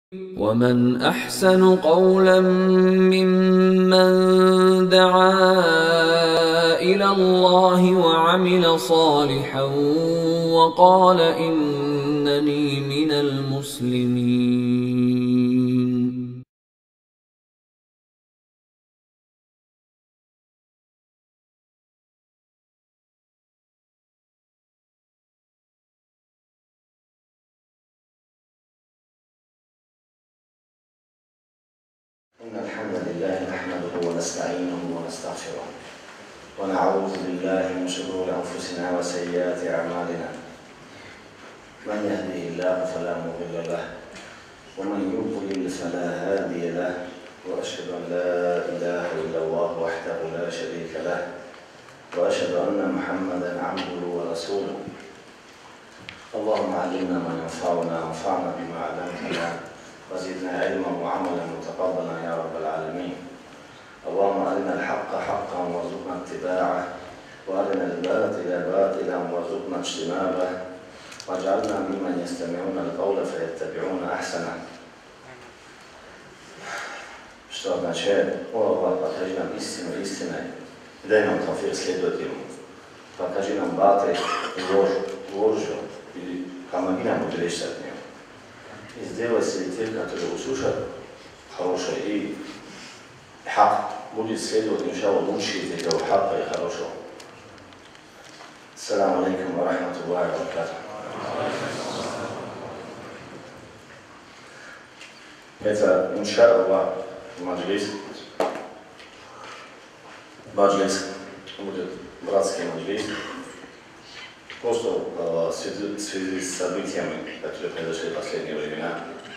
ومن أحسن قولا ممن دعا إلى الله وعمل صالحا وقال إنني من المسلمين. إن الحمد لله نحمده ونستعينه ونستغفره ونعوذ بالله من شرور أنفسنا وسيئات أعمالنا. من يهده الله فلا مضل له ومن يضلل فلا هادي له وأشهد أن لا إله إلا الله وحده لا شريك له وأشهد أن محمدا عبده ورسوله. اللهم علمنا ما ينفعنا وانفعنا بما علمتنا وزدنا علما وعملا متقبلا يا رب العالمين. اللهم أرنا الحق حقا وارزقنا اتباعه وأرنا الباطل باطلا وارزقنا اجتنابه واجعلنا ممن يستمعون القول فيتبعون أحسنه. Što znači, ova pa kaži nam istinu, istina je. Daj nam tawfiq slijediti mu. Pa kaži nam batil ложью или помоги нам удалиться от него. И сделай среди тех, которые услышат хорошее и хак будет следовать, иншаллах, лучше из этого хака и хорошего. Ассаламу алейкум ва рахматуллахи ва баракатуху. Это, иншаллах, маджлис будет братский маджлис. Просто в связи с событиями, которые произошли в последние времена.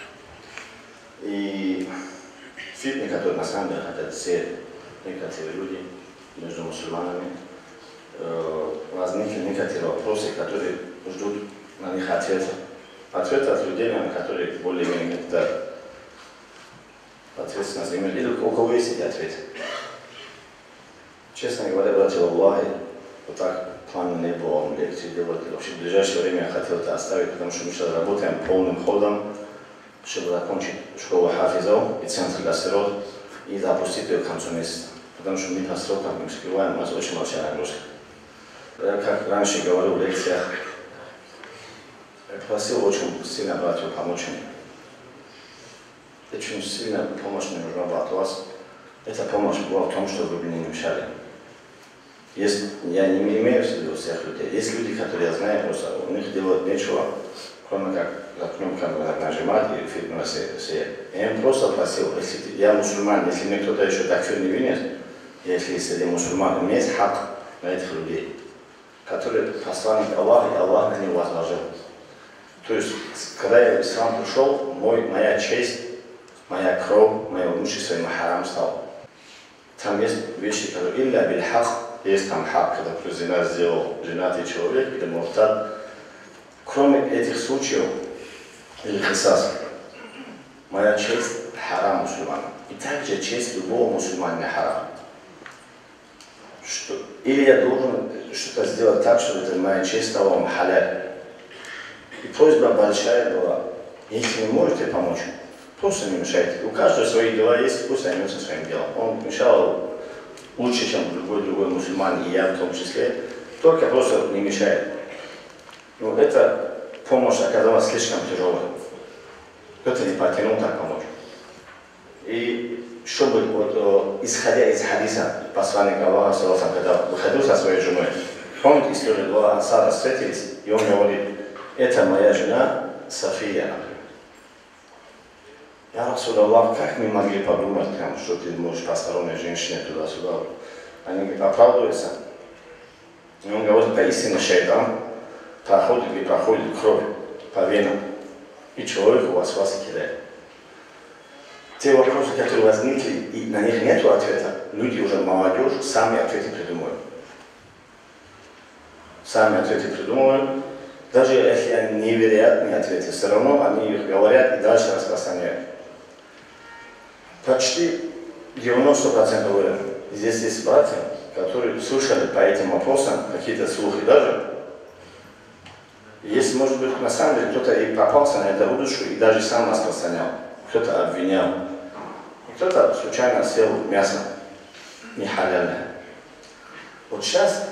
И фитны, которые на самом деле хотят все некоторые люди между мусульманами, возникли некоторые вопросы, которые ждут на них ответа. Ответа от людей, которые более-менее как-то ответственность имели, или у кого есть эти ответы. Честно говоря, братья Аллахи, вот так плана не было лекции делать. Вообще в ближайшее время я хотел это оставить, потому что мы сейчас работаем полным ходом, чтобы закончить школу хафизов и центр для сирот и запустить ее к концу месяца. Потому что мы по срокам не успеваем, у нас очень большая нагрузка. Я, как раньше говорил в лекциях, я просил очень сильно братьев помочь мне. Очень сильно помощь мне нужна была от вас. Эта помощь была в том, чтобы вы мне не мешали. Я не имею в виду всех людей. Есть люди, которые я знаю, просто у них делать нечего, кроме как за кнопками нажимать и фитнес все. Я им просто просил, если я мусульман, если мне кто-то еще такфир не вынес, если среди мусульман, у меня есть хак на этих людей, которые посланник Аллаха, и Аллах на них возложил. То есть, когда я в ислам пришел, моя честь, моя кровь, мое имущество и харам стал. Там есть вещи, которые илля биль хак. Есть там хак, когда зина сделал женатый человек или муртад. Кроме этих случаев, или хисас, моя честь харам мусульмана. И также честь любого мусульманина харам. Или я должен что-то сделать так, чтобы это моя честь стала вам халяль. И просьба большая была, если вы можете помочь, просто не мешайте. У каждого свои дела есть, пусть займется своим делом. Он мешал лучше, чем другой мусульман, и я в том числе, только просто не мешает. Но эта помощь оказалась слишком тяжелой. Кто-то не потянул так помочь. И чтобы, вот, исходя из хадиса посланника Аллаха, когда выходил со своей женой, помните историю, два ансара встретились, и он говорит, это моя жена София, например. Я Расулаллах, как мы могли подумать, что ты можешь посторонней женщине туда-сюда? Они оправдываются. И он говорит, поистине шайтан проходит кровь по венам, и человек у вас и кидает. Те вопросы, которые возникли, и на них нет ответа, люди уже, молодежь, сами ответы придумывают. Даже если они невероятные ответы, все равно они их говорят и дальше распространяют. Почти 90% уверен. Здесь есть братья, которые слышали по этим вопросам какие-то слухи даже. Если, может быть, на самом деле кто-то и попался на эту удочку и даже сам распространял. кто-то обвинял, и кто-то случайно съел мясо нехаляльное. Вот сейчас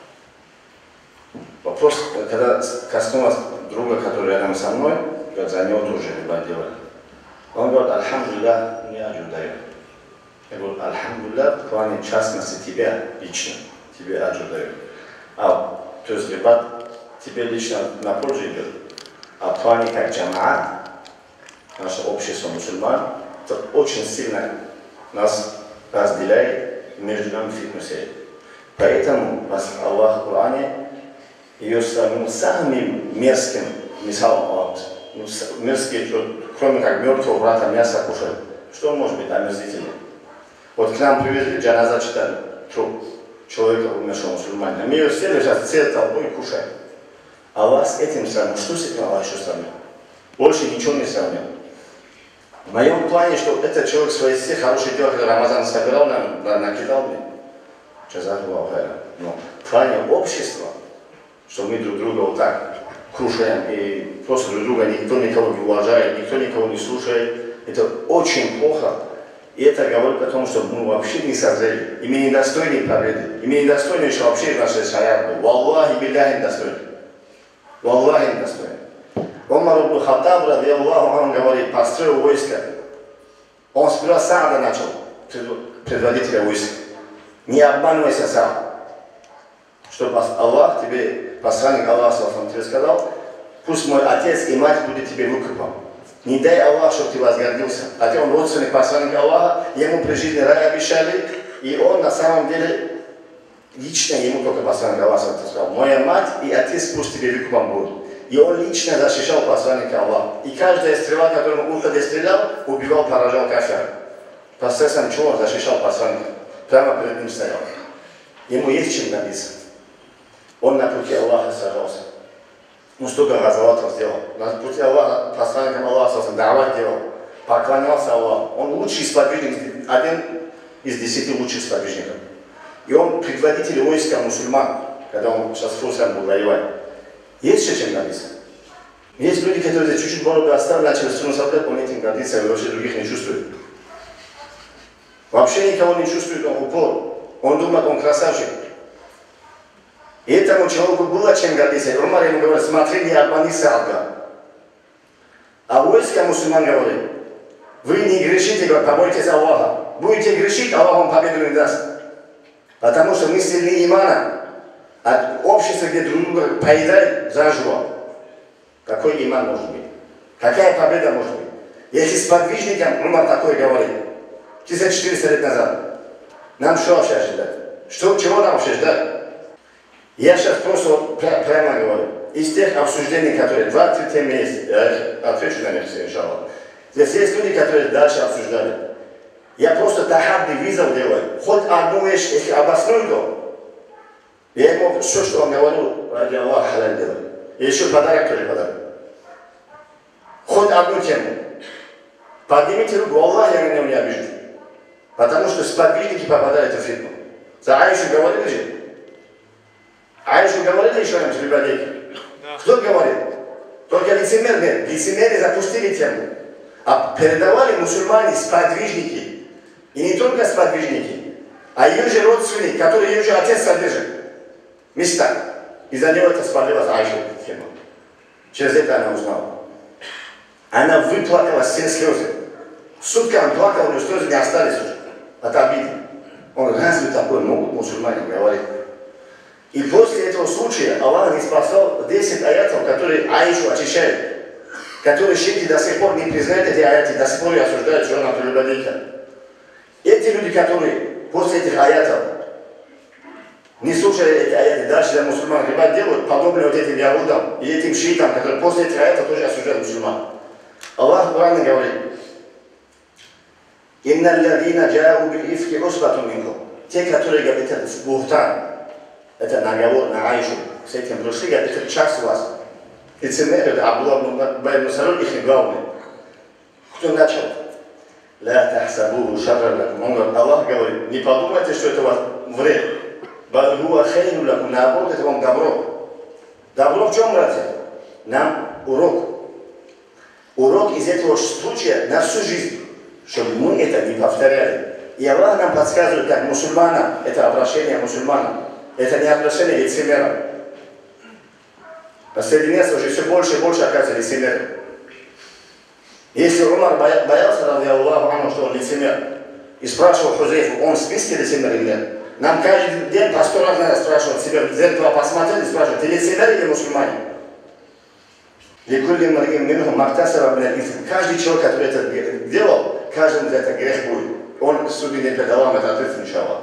вопрос, когда коснулась друга, который рядом со мной, как за него тоже рыба делали. Он говорит, альхамдулилля, мне аджур дает. Я говорю, альхамдулилля, в плане частности тебя лично, тебе аджур дает. То есть рыба тебе лично на пользу идет. А в плане как джамаат, наше общество мусульман, это очень сильно нас разделяет, между нами фитнесе. Поэтому Аллах в Коране ее сравнил самым мерзким мисалом. Мерзкий, кроме как мертвого брата мясо кушать. Что может быть омерзительнее? Вот к нам привезли, джаназа читали, труп человека, умершего мусульманина. Мы ее сели сейчас целой толпой и кушаем. Аллах с этим сравнил. Что с этим Аллах еще сравнил? Больше ничего не сравнил. В моем плане, что этот человек свои все хорошие дела, когда Рамазан собирал, накидал мне. Но в плане общества, что мы друг друга вот так кушаем и просто друг друга никто никого не уважает, никто никого не слушает, это очень плохо. И это говорит о том, что мы вообще не созрели. И мы недостойны победы. И мы недостойны еще вообще нашей шаярды. Валлахи билляхи недостойны. Валлахи недостойны. Умар ибн Хаттаб, радиаллаху анху, говорит, построил войско. Он сперва Саада начал, предводителя войска. Не обманывайся сам. Что Аллах тебе, посланник Аллаха тебе сказал, пусть мой отец и мать будет тебе выкупом. Не дай Аллах, чтобы ты возгордился. А ты он родственник посланника Аллаха, ему при жизни рай обещали, и он на самом деле лично ему только посланник Аллаха сказал, моя мать и отец пусть тебе выкупом будут. И он лично защищал посланника Аллаха. И каждая стрела, которую он уходя стрелял, убивал, поражал кафира. Посредством чего он защищал посланника? Прямо перед ним стоял. Ему есть чем добиться. Он на пути Аллаха сражался. Ну столько газоватов сделал. На пути Аллаха, посланником Аллаха, дават делал. Поклонялся Аллаху. Он лучший сподвижник, один из 10 лучших сподвижников. И он предводитель войска мусульман, когда он сейчас в Турции был воевать. Есть еще чем добиться. Есть люди, которые чуть-чуть бороду оставили, начали струну соблять, он этим гордится, и вообще других не чувствует. Вообще никого не чувствует, он упор. Он думает, он красавчик. И этому человеку было чем гордиться. И Умар ему говорит, смотри, не обмани Саада. А войско мусульман говорит, вы не грешите, говорит, побойтесь Аллаха. Будете грешить, Аллах вам победу не даст. Потому что мы сильны имана. От общества, где друг друга поедают заживо. Какой иман может быть? Какая победа может быть? Если с подвижником Умар такой говорит, 1400 лет назад, нам что вообще ждать? Чего нам вообще ждать? Я сейчас просто прямо говорю, из тех обсуждений, которые 2-3 темы есть, я отвечу на них все, иншаллах. Здесь есть люди, которые дальше обсуждали. Я просто тахадди визов делаю. Хоть одну вещь, если обосную, то я ему все, что он говорил, ради Аллаха халяль делаю. И еще подарок тоже подарок. Хоть одну тему. Поднимите руку, Аллах, я на него не обижу. Потому что сподвижники попадают в фитну. За Аишу говорили же? Аишу говорили еще раньше, библиотеки? Кто говорит? Только лицемерные. Лицемеры запустили тему. А передавали мусульмане сподвижники. И не только сподвижники, а ее же родственник, который ее же отец содержит. Места. Из-за него это спалилась Аиша тема. Через это она узнала. Она выплакала все слезы. Сутками плакала, но слезы не остались уже. От обиды. Он, разве такое могут мусульмане говорить? И после этого случая Аллах не спасал 10 аятов, которые Аишу очищают. Которые шейхи до сих пор не признают эти аяты, до сих пор и осуждают, что она прелюбодейка. Эти люди, которые после этих аятов, не слушая эти аяты, дальше для мусульман рибат делают, подобные вот этим яудам и этим шиитам, которые после этих аятов тоже осуждают мусульман. Аллах в Коране говорит, «Инна алладина джау бил ифки усбату минкум». Те, которые говорят, это бухтан, это наговор на Аишу, с этим пришли, говорят, это часть у вас. Лицемерие, это Абдуллах ибн Салуль, их главный. Кто начал? «Ла тахсабуху шарран лакум». Он говорит, Аллах говорит, не подумайте, что это вас вред. «Баль хуа хайрун лакум». Наоборот, это вам добро. Добро в чем, братья? Нам урок. урок из этого случая на всю жизнь, чтобы мы это не повторяли. И Аллах нам подсказывает, как мусульманам, это обращение мусульманам, это не обращение лицемерам. Последнее место уже все больше и больше оказывается лицемером. Если Умар боялся, ради Аллаху, что он лицемер, и спрашивал Хузейфу, он в списке лицемер или нет, нам каждый день по 100 раз надо спрашивать себя, в зеркало посмотреть и спрашивать, ты лицемер или мусульманин? Каждый человек, который это делал, каждому за это грех будет. Он судит перед Аллахом, это ответственный иншаллах.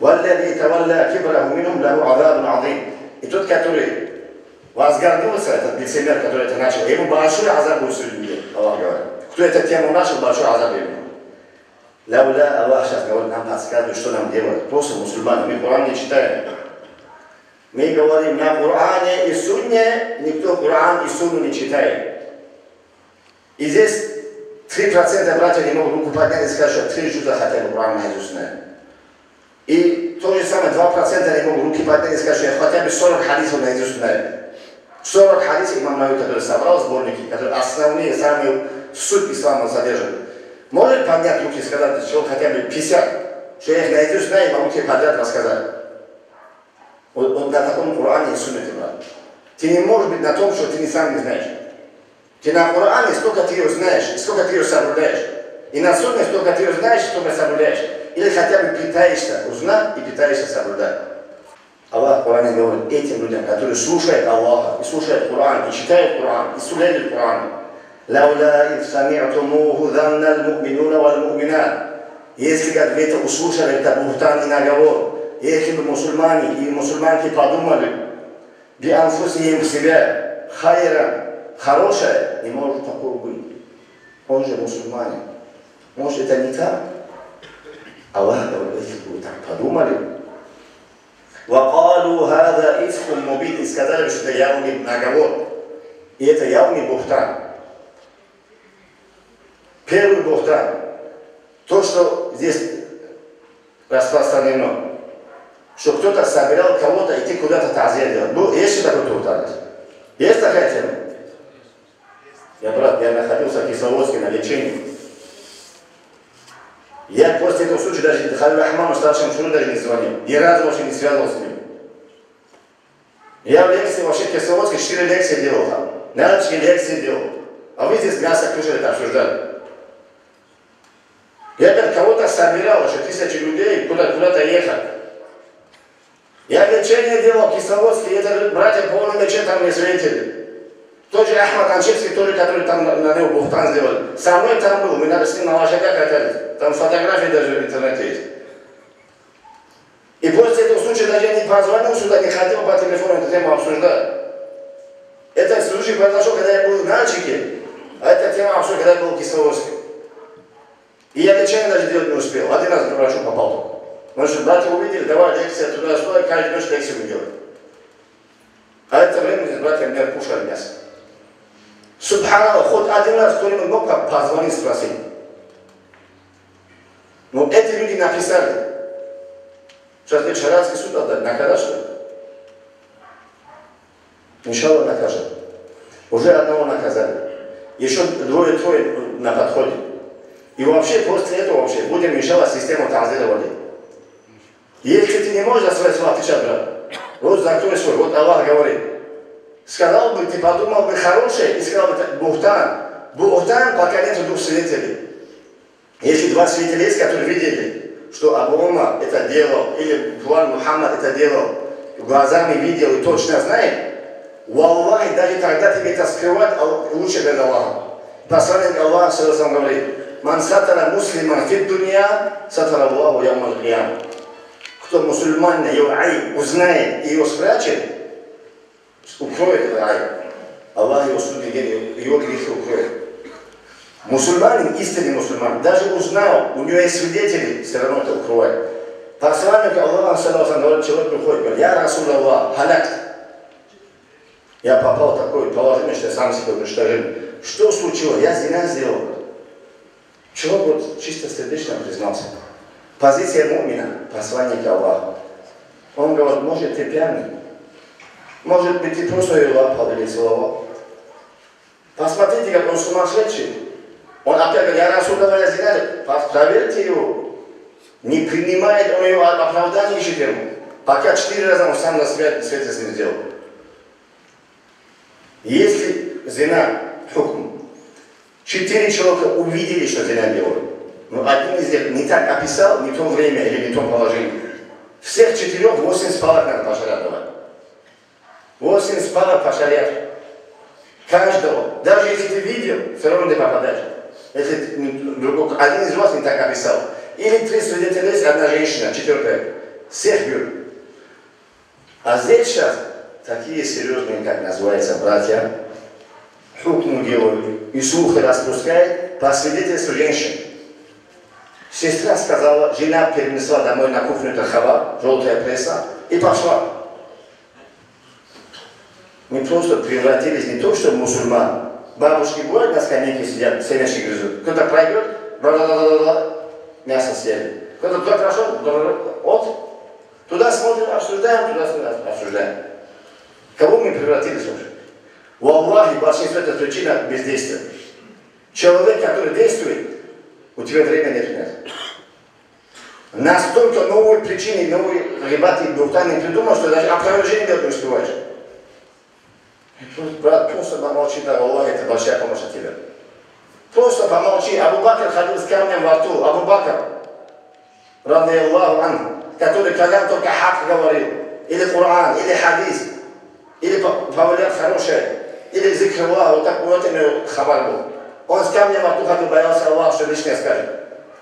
И тот, который возгордился, этот лицемер, который это начал, ему большой азаб будет судить, Аллах говорит. Кто эту тему начал, большой азаб ему. Лауля, Аллах сейчас говорит, нам подсказывает, что нам делать. Просто мусульмане, мы Коран не читаем. Мы говорим, на Коране и Сунне никто Коран и Сунну не читает. И здесь 3% братьев не могут руку поднять и сказать, что 3 жуза хотя бы Коран наизусть знают. И то же самое 2% не могут руки поднять и сказать, что я хотя бы 40 хадисов наизусть знаю. 40 хадисов имам Навави, который собрал сборники, которые основные, самые суть ислама содержат. Может поднять руки и сказать, что хотя бы 50, что я их наизусть знаю и могу тебе подряд рассказать. Вот на таком Коране и Суннете, брат. Ты не можешь быть на том, что ты не сам не знаешь. Ты на Коране сколько ты его знаешь, и сколько ты его соблюдаешь. И на Сунне сколько ты его знаешь, и сколько соблюдаешь. Или хотя бы пытаешься узнать и пытаешься соблюдать. Аллах в Коране говорит этим людям, которые слушают Аллаха, и слушают Коран, и читают Коран, и следуют Корану. «Лауля ид сами'тумуху заннал му'минуна вал му'минат». Если, как вы это услышали, это бухтан и наговор, если бы мусульмане и мусульманки подумали, би анфусихим себя, хайра, хорошее, не может такого быть. Он же мусульманин. Может, это не так? Аллах говорит, если бы вы так подумали, وَقَالُوا هَذَا إِفْكٌ مُبِينٌ, и сказали, что это явный наговор. И это явный бухтан. Первый бухтан. То, что здесь распространено. Что кто-то собирал кого-то идти куда-то тазия делать. Есть такой бухтан? Есть такая тема? Я находился в Кисловодске на лечении. Я после этого случая даже Халилу Рахману, старшему шуру, даже не звонил. Ни разу вообще не связывался с ним. Я в лекции вообще в Кисловодске 4 лекции делал там. Нарочные лекции делал. А вы здесь мясо кушали, это обсуждали. Я опять кого-то собирал, что 1000 людей куда-то ехать. Я лечение делал в Кисловодске, и это братья полным там не светили. Тот же Ахмад Анчевский, тоже, который там на него бухтан сделали. Со мной там был, мы надо с ним на лошадях катались. Там фотографии даже в интернете есть. И после этого случая даже я не позвонил сюда, не хотел по телефону эту тему обсуждать. Этот случай произошел, когда я был в Нальчике, а эта тема обсуждала, когда я был в Кисловодске. И я лечение даже делать не успел. Один раз к врачу попал только. Потому что братья увидели, давай лекция туда-сюда, и каждую ночь лекцию мы делаем. А это время здесь братья меня кушали мясо. Субханаллах, хоть один раз кто-нибудь мог позвонить, спросить. Но эти люди написали. Сейчас говорит, Шариатский суд отдать, наказать что ли? Иншаллах накажет. Уже одного наказали. Еще двое-трое на подходе. И вообще после этого вообще будем иншаллах систему тазира вводить. Если ты не можешь за свои слова отвечать, брат, вот закрой свой, вот Аллах говорит. Сказал бы, ты подумал бы хорошее, и сказал бы, бухтан. Бухтан, пока нет 2 свидетелей. Если 2 свидетеля есть, которые видели, что Абу Умар это делал, или Фуан Мухаммад это делал, глазами видел и точно знает, валлахи, даже тогда тебе это скрывать лучше перед Аллахом. Посланник Аллаха саллаллаху говорит, «Ман сатара муслиман фид дунья, сатара Аллаху ямал киям». Кто мусульманин его ай узнает и его спрячет, укроет этот ай. Аллах его судный день, его грехи укроет. Мусульманин, истинный мусульман, даже узнал, у него есть свидетели, все равно это укрывает. Посланник Аллаха, саллаллаху, человек приходит, говорит, «Я Расул Аллах, халак». Я попал в такое положение, что я сам себя уничтожил. Что случилось? Я зина сделал. Человек вот чисто сердечно признался. Позиция мумина, посланника Аллаха. Он говорит, может ты пьяный? Может быть ты просто ее лапал или целовал? Посмотрите посмотрите, как он сумасшедший. Он опять говорит, я Расулова зина, проверьте его. Не принимает он его оправдание ищет ему. Пока 4 раза он сам на свете с ним сделал. Если зина, хукм, 4 человека увидели, что зина делают, но один из них не так описал, не в то время или не в том положении. Всех 4 8 спалок надо по шариату давать. 8 спалок по шариату. Каждого. Даже если ты видел, все равно ты попадаешь. Если один из вас не так описал. Или 3 свидетеля есть, одна женщина, 4-я. Всех берут. А здесь сейчас такие серьезные, как называется, братья, хукму делают и слухи распускают по свидетельству женщин. Сестра сказала, жена перенесла домой на кухню хава, желтая пресса, и пошла. Мы просто превратились не то, что мусульман. Бабушки бывают на скамейке сидят, семечки грызут. Кто-то пройдет, мясо съели. Кто-то туда прошел, вот. Туда смотрим, обсуждаем, туда смотрим, обсуждаем. Кого мы превратились уже? В Аллахе большинство это причина бездействия. Человек, который действует, у тебя времени нет. Настолько новые причины, новые ребята и бухтаны придумал, что даже опровержение делать не успеваешь. Брат, просто помолчи, да, Аллах, это большая помощь от тебя. Просто помолчи. Абу Бакр ходил с камнем во рту. Абу Бакр, ради Аллаху ан, который когда только хак говорил, или Коран, или хадис, или повалят хорошее, или зикр Аллаха, вот так вот именно хабар был. Он с камнем во рту ходил, боялся Аллаха, что лишнее скажет.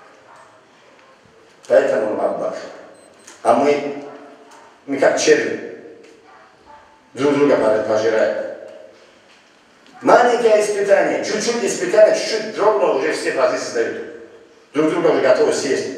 Поэтому он Абу Бакр. А мы как черви, друг друга пожираем. Маленькое испытание, чуть-чуть испытание, чуть-чуть дрогнуло, уже все позиции сдают. Друг друга уже готовы съесть.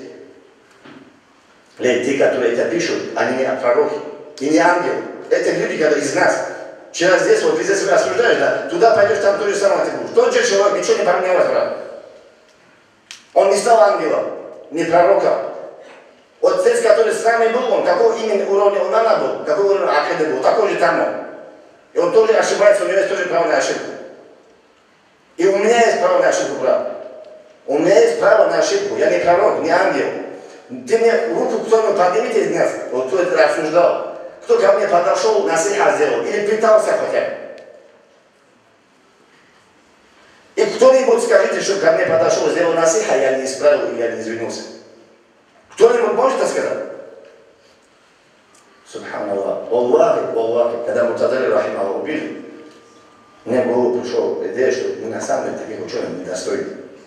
Те, которые это пишут, они не пророки и не ангелы. Это люди, которые из нас. Вчера здесь, вот ты здесь себя осуждаешь, да? Туда пойдешь, там то же самое ты будешь. Тот же человек, ничего не поменялось, брат. Он не стал ангелом, не пророком. Вот здесь, который с нами был, он какого именно уровня имана был, какой уровень акиды был, такой же там он. И он тоже ошибается, у него есть тоже право на ошибку. И у меня есть право на ошибку, брат. У меня есть право на ошибку. Я не пророк, не ангел. Ты мне руку кто-нибудь поднимите из нас, вот кто это обсуждал. Кто ко мне подошел, насиха сделал, или пытался хотя бы. И кто-нибудь скажите, что ко мне подошел, сделал насиха, я не исправил, я не извинился. Кто-нибудь может это сказать? Субханаллах. Аллахи, когда Мутазали Рахималла убили, мне в голову пришла идея, что мы на самом деле таких ученых недостойны.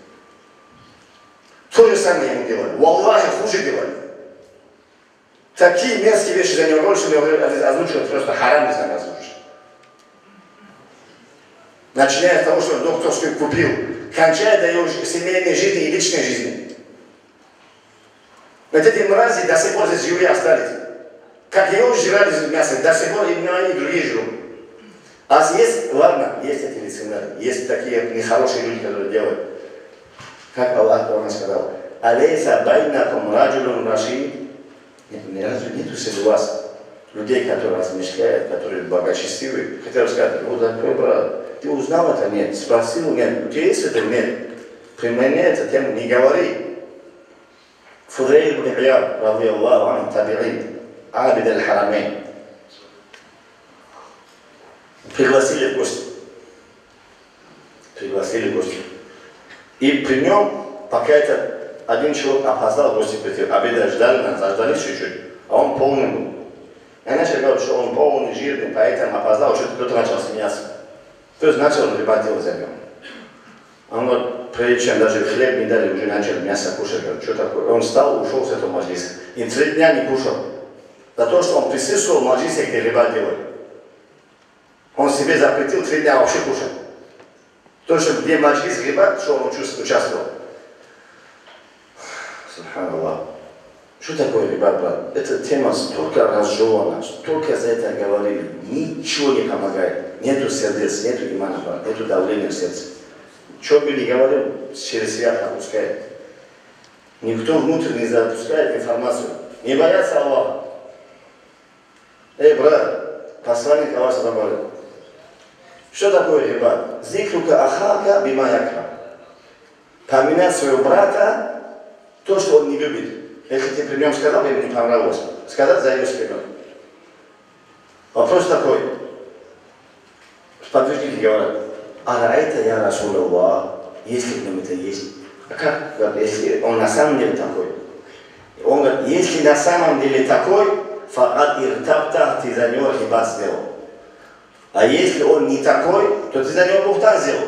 То же самое ему делали. Аллахи хуже делали. Такие мерзкие вещи за него больше озвучивают, просто харам не знаю озвучить. Начиная с того, что он докторскую купил, кончая до его семейной жизни и личной жизни. Вот эти мрази до сих пор здесь живые остались. Как его жрали из мяса, до сих пор именно они другие живут. А есть, ладно, есть эти лицемеры, есть такие нехорошие люди, которые делают. Как Аллах сказал, «Алейса байнакум раджулун рашид». Нету среди вас людей, которые размышляют, которые благочестивые. Хотел сказать, вот такой брат, ты узнал это? Нет. Спросил? Нет. У тебя есть это? Нет. При мне эту тему не говори. Фудейль ибн Ияд, ради Аллаху анху, таби'ин, абид аль-харамейн. Пригласили в гости. И при нем, пока это один человек опоздал в гости прийти, обеда ждали нас, заждались чуть-чуть, а он полный был. Я начал говорить, что он полный, жирный, поэтому опоздал, что-то кто-то начал смеяться. То есть начал рыбать делать за ним. Он говорит, прежде чем даже хлеб не дали, уже начал мясо кушать. Говорит, что такое? Он встал, ушел с этого маджлиса. И 3 дня не кушал. За то, что он присутствовал в маджлисе, где рыбать делали. Он себе запретил 3 дня вообще кушать. То, что где маджлис рыбать, что он участвовал. Субханаллах. Что такое рибат, брат? Эта тема столько разжевана, столько за это говорили. Ничего не помогает. Нету сердец, нету имана, брат, нету давления в сердце. Что бы ни говорил, через себя пропускает. Никто внутрь не запускает информацию. Не боятся Аллаха. Эй, брат, посланник Аллаха говорит. Что такое рибат? Зикрука ахака бима якра. Поминать своего брата то, что он не любит. Если ты при нем сказал, ему не понравилось. Сказать за его спиной. Вопрос такой. Сподвижники говорят, а это я Расул Аллах, если в нем это есть. А как, если он на самом деле такой? Он говорит, если на самом деле такой, фаат иртабта, ты за него рибат сделал. А если он не такой, то ты за него бухтан сделал.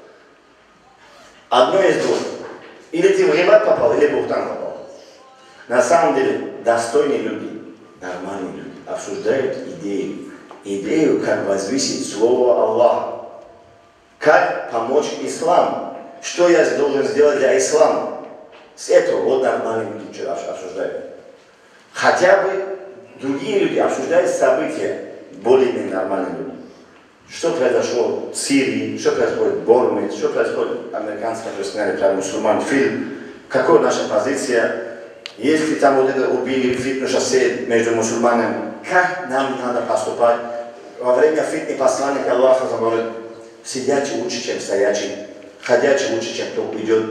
Одно из двух. Или ты в рибат попал, или бухтан попал. На самом деле, достойные люди, нормальные люди, обсуждают идею. Идею, как возвысить слово Аллаха. Как помочь исламу. Что я должен сделать для ислама. С этого вот нормальные люди что обсуждают. Хотя бы другие люди обсуждают события, более-менее нормальные люди. Что произошло в Сирии, что происходит в Бурме, что происходит американцы, которые сняли про мусульман фильм, какая наша позиция, если там вот это убили фитну шоссе между мусульманами, как нам надо поступать. Во время фитны посланника Аллаха говорит, сидячий лучше, чем стоячий, ходячий лучше, чем кто идет.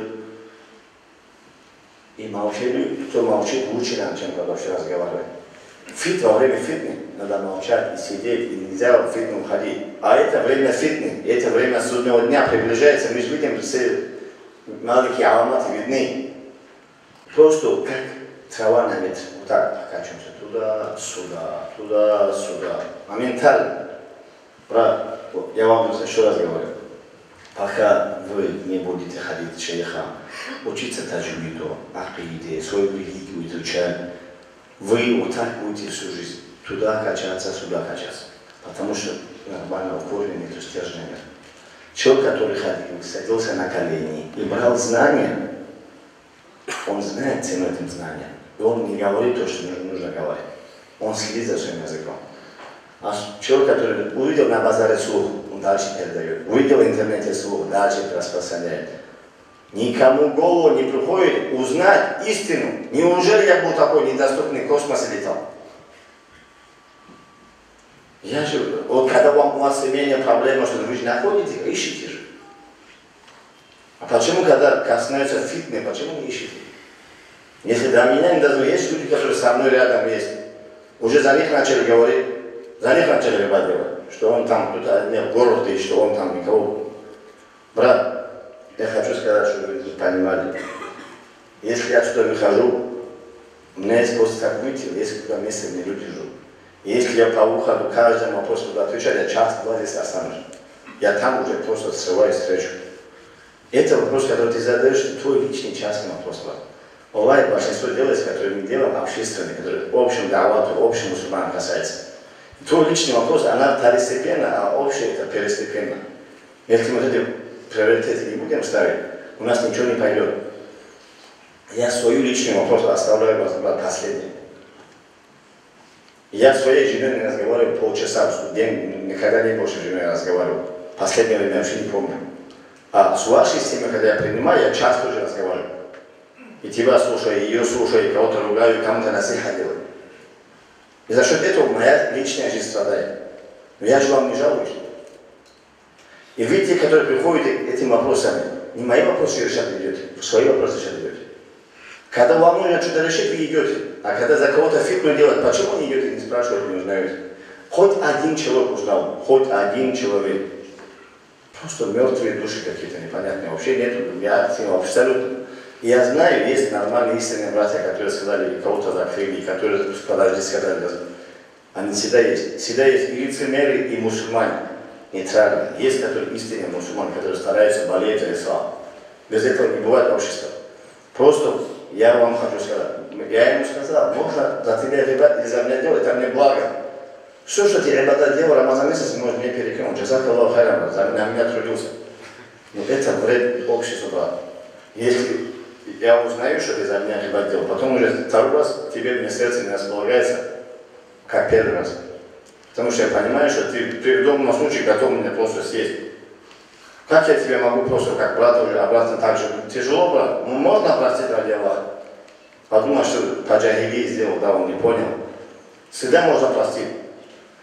И молчали, кто молчит лучше, чем когда вообще разговаривает. Во время фитны надо молчать и сидеть, и нельзя в фитну уходить. А это время фитны, это время судного дня приближается, мы же видим, все маленькие аламаты видны. Просто как трава на ветре, вот так качаемся туда, сюда, туда, сюда. Моментально. Я вам еще раз говорю. Пока вы не будете ходить к шейхам, учиться таджвиду, акиде, свою религию изучать, вы вот так будете всю жизнь. Туда качаться, сюда качаться. Потому что нормального корня нет, стержня нет. Человек, который ходил, садился на колени и брал знания, он знает цену этим знаниям. И он не говорит то, что нужно говорить. Он следит за своим языком. А человек, который увидел на базаре слух, он дальше передает. Увидел в интернете слух, дальше распространяет. Никому в голову не приходит узнать истину. Неужели я был такой недоступный, космос летал? Я же, вот когда у вас семейная проблема, что вы же находите, ищите же. А почему, когда коснется фитны, почему не ищете? Если до меня не дозвонят, есть люди, которые со мной рядом есть. Уже за них начали говорить, за них начали рыбать делать, что он там, кто-то не город, и что он там никого. Брат, я хочу сказать, чтобы вы понимали. Если я сюда выхожу, у меня есть просто как выйти, есть куда место, где люди живут. И если я по выходу каждому вопросу буду отвечать, я час-два здесь останусь. Я там уже просто срываю встречу. Это вопрос, который ты задаешь, это твой личный частный вопрос. Аллах большинство делает, которые мы делаем общественные, которые общим давату, общим мусульманам касается. Твой личный вопрос, она второстепенна, а общее это первостепенно. Если мы эти приоритеты не будем ставить, у нас ничего не пойдет. Я свой личный вопрос оставляю последний. Я с своей женой не разговариваю полчаса, в день никогда не больше с женой разговаривал. Последнее время я вообще не помню. А с вашей семьей, когда я принимаю, я часто уже разговариваю. И тебя слушаю, и ее слушаю, и кого-то ругаю, и кому-то насиха делаю. И за счет этого моя личная жизнь страдает. Но я же вам не жалуюсь. И вы, те, которые приходят этими вопросами, не мои вопросы решать идете, свои вопросы решать идете. Когда вам нужно что-то решить, вы идете. А когда за кого-то фитну делать, почему не идете, не спрашивают, не узнаете. Хоть один человек узнал, хоть один человек. Просто мертвые души какие-то непонятные. Вообще нет, я абсолютно. Я знаю, есть нормальные истинные братья, которые сказали, кого-то закрыли, которые подожди сказали. Они всегда есть. Всегда есть и лицемеры, и мусульмане. Нейтральные. Есть, которые истинные мусульмане, которые стараются болеть за ислам. Без этого не бывает общества. Просто я вам хочу сказать. Я ему сказал, можно за тебя ребят или за меня делать, это мне благо. Все, что ты ребята делал, Рамазан месяц, может мне перекинуть. Джазак Аллаху хайран, на меня трудился. Но это вред обществу. Если я узнаю, что ты за меня ребят делал, потом уже второй раз тебе мне сердце не располагается, как первый раз. Потому что я понимаю, что ты при удобном случае готов меня просто съесть. Как я тебе могу просто, как брата уже обратно так же? Тяжело, брат? Ну, можно простить ради Аллаха. Подумай, что по джахилии сделал, да, он не понял. Всегда можно простить.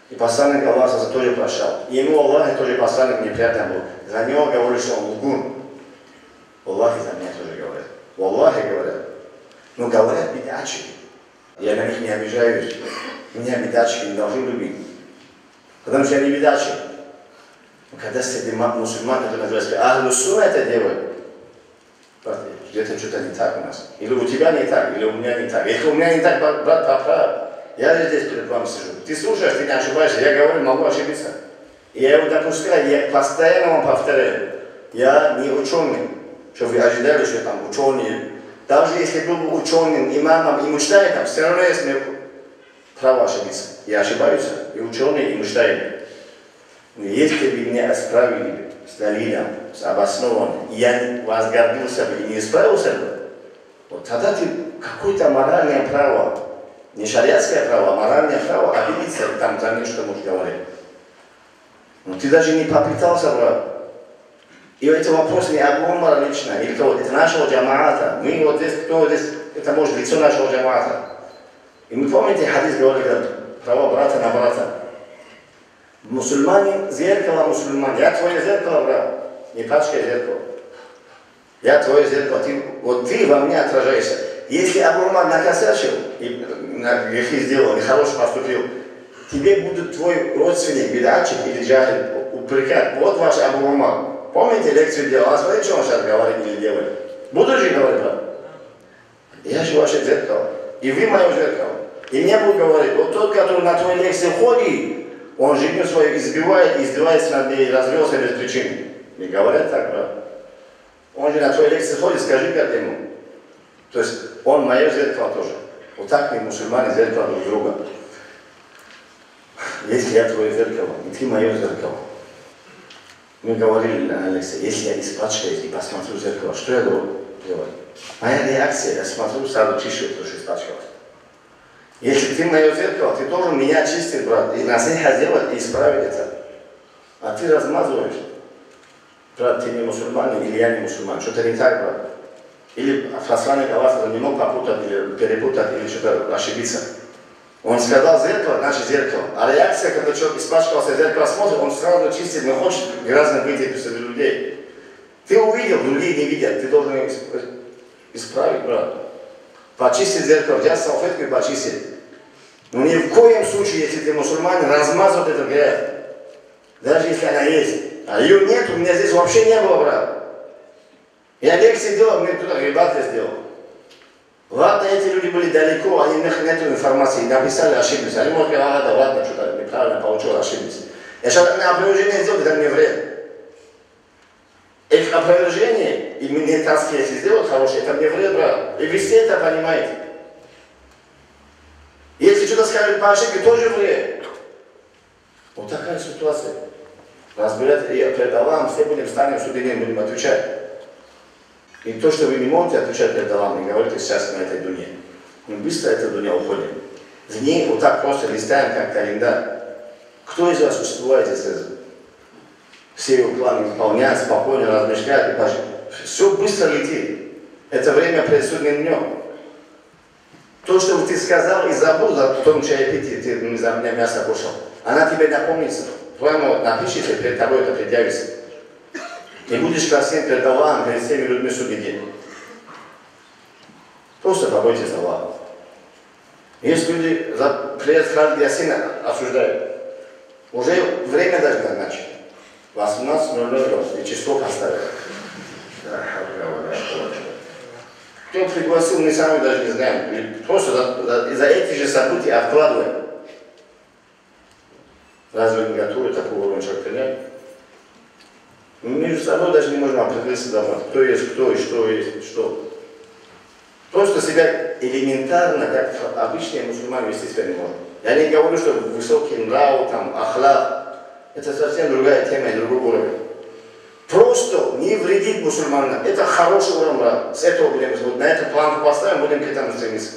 И посланник Аллаха тоже прощал. И ему Аллах тоже посланник неприятный был. За него говорили, что он лгун. Аллах за меня тоже говорят. Аллахе говорят. Но говорят бидачики. Я на них не обижаюсь. Меня бидачики не должны любить. Потому что они бидачи. Но когда среди мусульман, это называется, Ахлу Сунна это делает. Где-то что-то не так у нас. Или у тебя не так, или у меня не так. Если у меня не так, брат, поправь. Я здесь перед вами сижу. Ты слушаешь, ты не ошибаешься. Я говорю, могу ошибиться. И я его допускаю, я постоянно вам повторяю. Я не ученый, что вы ожидали, что там ученые. Даже если был бы ученым, имамом и муджтахидом, все равно я имею право ошибиться. Я ошибаюсь, и ученый, и муджтахид. Но если бы меня исправили с далилом, с обоснованным, и я вас гордился бы и не исправился бы, вот тогда ты какое-то моральное право, не шариатское право, а моральное право обидеться там за что можешь говорить. Но ты даже не попытался, брат. И это вопрос не Абу Умара лично, или кто, это нашего джамаата. Мы вот здесь, кто здесь, это может лицо нашего джамаата. И мы помните, хадис говорит, право брата на брата. Мусульманин, зеркало мусульман. Я твое зеркало, брат, не пачкай зеркало. Я твое зеркало, вот ты во мне отражаешься. Если Абу Умар накосячил, и грехи сделал, нехорошо поступил, тебе будут твой родственник, бидатчик или джахиль упрекать. Вот ваш Абу Умар. Помните, лекцию делал? А смотрите, что он сейчас говорит или делает. Буду же говорить, брат. Я же ваше зеркало. И вы мое зеркало. И мне будут говорить, вот тот, который на твоей лекции ходит, он жизнью свою избивает, издевается над ней, развелся без причины. Не говорят так, брат. Он же на твоей лекции ходит, скажи как ему. То есть он мое зеркало тоже. Вот так мы, мусульмане, зеркало друг друга. Если я твое зеркало, и ты мое зеркало. Мы говорили на лекции, если я испачкаюсь и посмотрю в зеркало, что я делаю? Моя реакция, я смотрю, сразу чищу, потому что испачкался. Если ты мое зеркало, ты должен меня чистить, брат, и насиха сделать и исправить это. А ты размазываешь. Брат, ты не мусульманин или я не мусульман, что-то не так, брат. Или посланник Аллаха не мог попутать или перепутать, или что-то ошибиться. Он сказал зеркало, значит зеркало. А реакция, когда человек испачкался, зеркало смотрит, он сразу чистит, не хочет грязно выйти среди людей. Ты увидел, другие не видят, ты должен исправить, брат. Почистить зеркало, взять салфетку и почистить. Но ни в коем случае, если ты мусульманин, размазывать эту грязь. Даже если она есть. А ее нет, у меня здесь вообще не было, брат. Я лекции делал, мне туда ребята сделал. Ладно, эти люди были далеко, они нет информации, написали, ошиблись. Они могут говорить, да ладно, что-то неправильно получил, ошиблись. Я сейчас опровержение сделал, это мне вред. Их опровержение, и мне таски, если сделают хорошие, это мне вред, брат. И вы все это понимаете. Если что-то скажут по ошибке, тоже вред. Вот такая ситуация. Разбирать и перед Аллахом, все будем встанем, судный день будем отвечать. И то, что вы не можете отвечать перед Аллахом, не говорите сейчас на этой дуне. Мы быстро эта дуня уходим. В ней вот так просто листаем, как календарь. Кто из вас успевает, если все его планы выполнять, спокойно размышлять и пожить? Все быстро летит. Это время перед судным днем. То, что ты сказал и забыл за том чаепитии, ты за меня мясо кушал, она тебе напомнится. Прямо напишите, перед тобой это предъявится. Не будешь красив перед Аллахом, перед всеми людьми судный день. Просто побойтесь Аллаха. Есть люди, за приезд Халид Ясина осуждают. Уже время даже назначено. 18:00 и число поставили. Кто пригласил, мы сами даже не знаем. Просто из-за этих же событий откладываем. Разве не готовы такого уровня человека принять? Мы между собой даже не можем определиться давно, кто есть кто и что есть что. Просто себя элементарно, как обычные мусульмане, вести себя не можем. Я не говорю, что высокий нрав, там, ахлак, это совсем другая тема и другой уровень. Просто не вредит мусульманам. Это хороший уровень, брат. С этого будем, на эту планку поставим, будем к этому стремиться.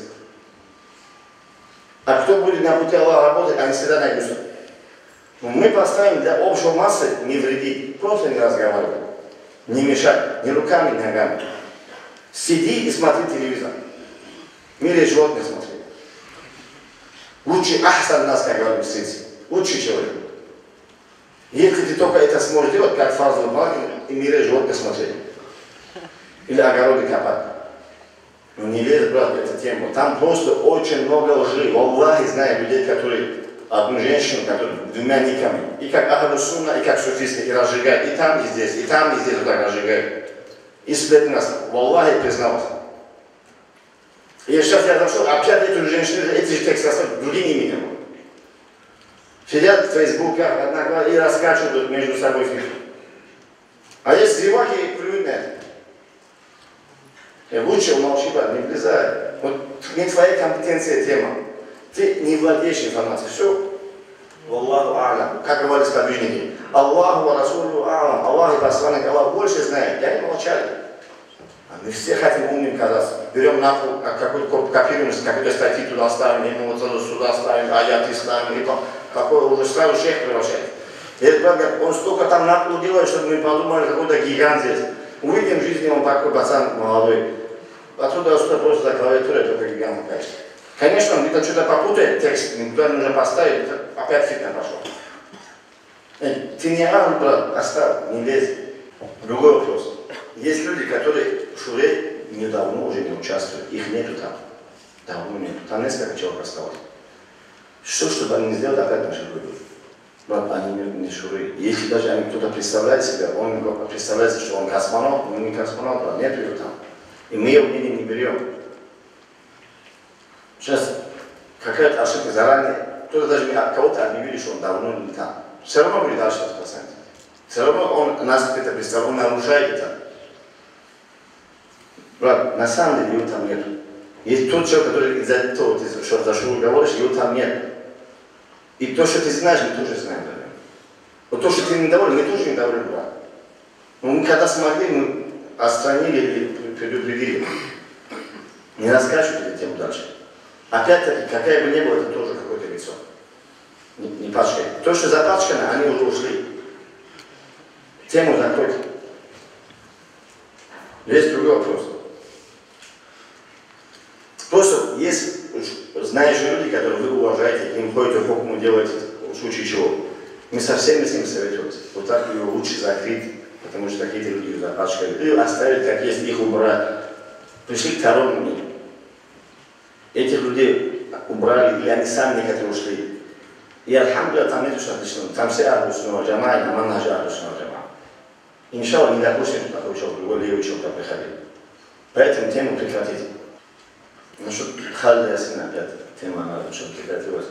А кто будет на пути Аллаха работать, они всегда найдутся. Мы поставим для общей массы не вредить, просто не разговаривать, не мешать, ни руками, ни ногами. Сиди и смотри телевизор. В мире животных смотри. Лучше ахсан нас, как говорят беседы. лучший человек. Если ты только это сможешь делать, как Фазл Балкин, и мире животных смотреть. Или огороды копать. Ну не лезь, брат, в эту тему. Там просто очень много лжи. Аллахи знаю людей, которые одну женщину, которая двумя никами. И как Ахаду Сунна, и как суфисты, и разжигают. И там, и здесь вот так разжигают. И сплетни нас. Аллахи признался. И сейчас я зашел, опять эту женщину, эти же тексты оставят другим именем. Сидят в фейсбуках, и раскачивают между собой фишки. А есть зеваки, плюют на это. Лучше умолчи, брат, не влезай. Вот не твоя компетенция тема. Ты не владеешь информацией. Все. Аллаху а'лам. Как говорили сподвижники. Аллаху ва расулу а'лам. Аллах и посланник Аллах больше знает. Я не молчали. А мы все хотим умным казаться. Берем нахуй, копируем, какую-то статью туда ставим, ему вот сюда ставим, аяты ставим, и какой уже сразу шейх превращает. И этот брат говорит, он столько там нахуй делает, чтобы мы подумали, какой-то гигант здесь. Увидим в жизни, он такой пацан молодой. Отсюда сюда просто за клавиатурой только гигант, конечно. Конечно, он где-то что-то попутает, текст, куда нужно поставить, опять фитна пошел. Ты не рад, брат, оставь, не лезь. Другой вопрос. Есть люди, которые в шуре недавно уже не участвуют, их нету там. Давно нету. Там несколько человек осталось. Что, чтобы они не сделали, опять на шуры идут. Брат, они не шуры. Если даже они кто-то представляет себя, он представляет, что он космонавт, но не космонавт, брат, нету его там. И мы его мнение не берем. Сейчас какая-то ошибка заранее, кто-то даже от кого-то объявили, что он давно не там. Все равно будет дальше 100%. Все равно он нас это представляет, он нарушает это. Брат, на самом деле его там нет. Есть тот человек, который из-за того, что за что говоришь, его там нет. И то, что ты знаешь, мы тоже знаем. Вот то, что ты недоволен, мы тоже недовольны, брат. Но мы когда смогли, мы отстранили или предупредили. Не раскачивайте тему дальше. Опять-таки, какая бы ни была, это тоже какое-то лицо. Не пачкай. То, что запачкано, они уже ушли. Тему закройте. Есть другой вопрос. Просто есть, знаешь, люди, которые вы уважаете, им ходите в хокму, делаете в случае чего. Мы со всеми с ним советуемся. Вот так ее лучше закрыть, потому что какие-то люди запачкали. Или оставить, как есть, их убрать. Пришли к второму мнению. Этих людей убрали, или они сами некоторые ушли. И альхамдулилля, там нет что отличного. Там все ахлусного джама, и на маннаже ахлусного джама. Иншалла, не допустим, что такой человек, другой левый человек приходил. Поэтому тему прекратите. Ну что, Халид Ясин опять, тема надо, чтобы прекратилась.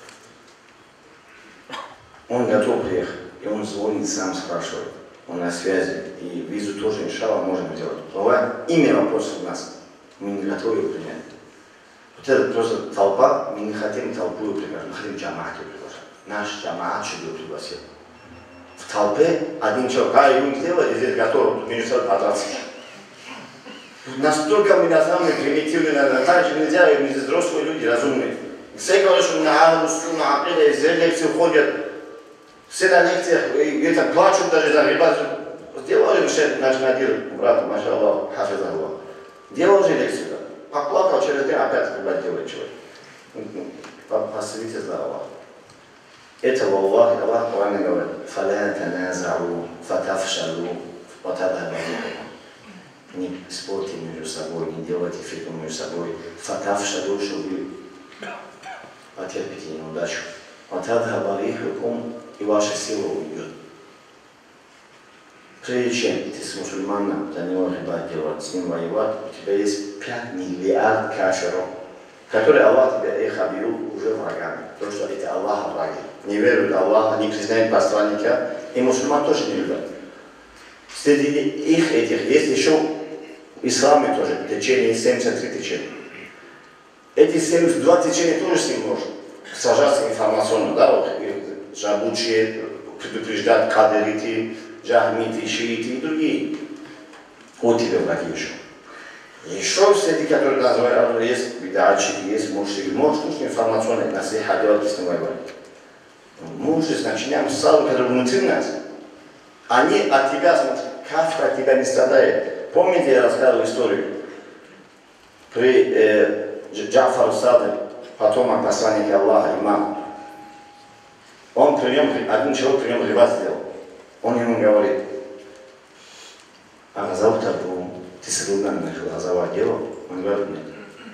Он готов приехать, и он звонит, сам спрашивает. Он на связи, и визу тоже, иншалла, можем делать. Имя вопроса у нас, мы не готовы его принять. Вот это просто толпа, мы не хотим толпу приглашать, мы хотим джамаат приглашать. Наш джамаат чтобы пригласил. В толпе один человек, его сделали, и здесь готовы между собой подраться. Настолько мы на самом деле примитивны, так же нельзя, и мы здесь взрослые люди, разумные. Все говорят, что на Ахлу Сунна, Акида, и все лекции ходят, все на лекциях, и где-то плачут даже за ребят. Сделали мы шейх наш Надир, брат, маша Аллах, хафиза Аллах. Делал же лекцию, поплакал, через день опять когда делает человек. Посвятите за Аллах. Это Аллах, Аллах Коран говорит, «Фаля таназару, фатафшалу, ватадхаба рихукум». Не спорьте между собой, не делайте фитну между собой. Фатафшалу, что вы потерпите неудачу. Ватадхаба рихукум, и ваша сила уйдет. Прежде чем ты с мусульманом за него рибат делать, с ним воевать, у тебя есть 5 миллиардов кафиров, которые Аллах тебя их объявил уже врагами. То, что это Аллаха враги. Не веруют в Аллаха, не признают посланника, и мусульман тоже не любят. Среди их этих есть еще в исламе тоже течение, 73 течения. Эти 72 течения тоже с ним можно сажаться информационно, да, вот, жабучие, предупреждать кадерити, джахмити, шиити и другие. Вот тебе враги еще. Еще среди которых называют, есть бидачики, есть мушрики, может информационные насиха делать с ним воевать. Мы уже начинаем с салу, который внутри нас. Они от тебя смотрят, кафир от тебя не страдает. Помните, я рассказывал историю при Джафару Садр, потомок посланника Аллаха, имам. один человек при нем реват сделал. Он ему говорит: а газал-то был, ты с Лубнами начал газовать дело? Он говорит: нет.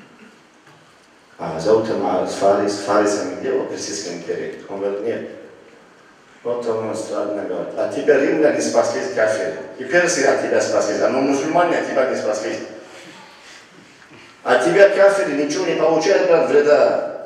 А газал-то с фарисами делал, Персидской империи? Он говорит: нет. Вот он странно говорит: а тебя римляне спаслись, кафиры. И персы от тебя спаслись, но мусульмане от тебя не спаслись. От тебя кафиры ничего не получают, брат, вреда.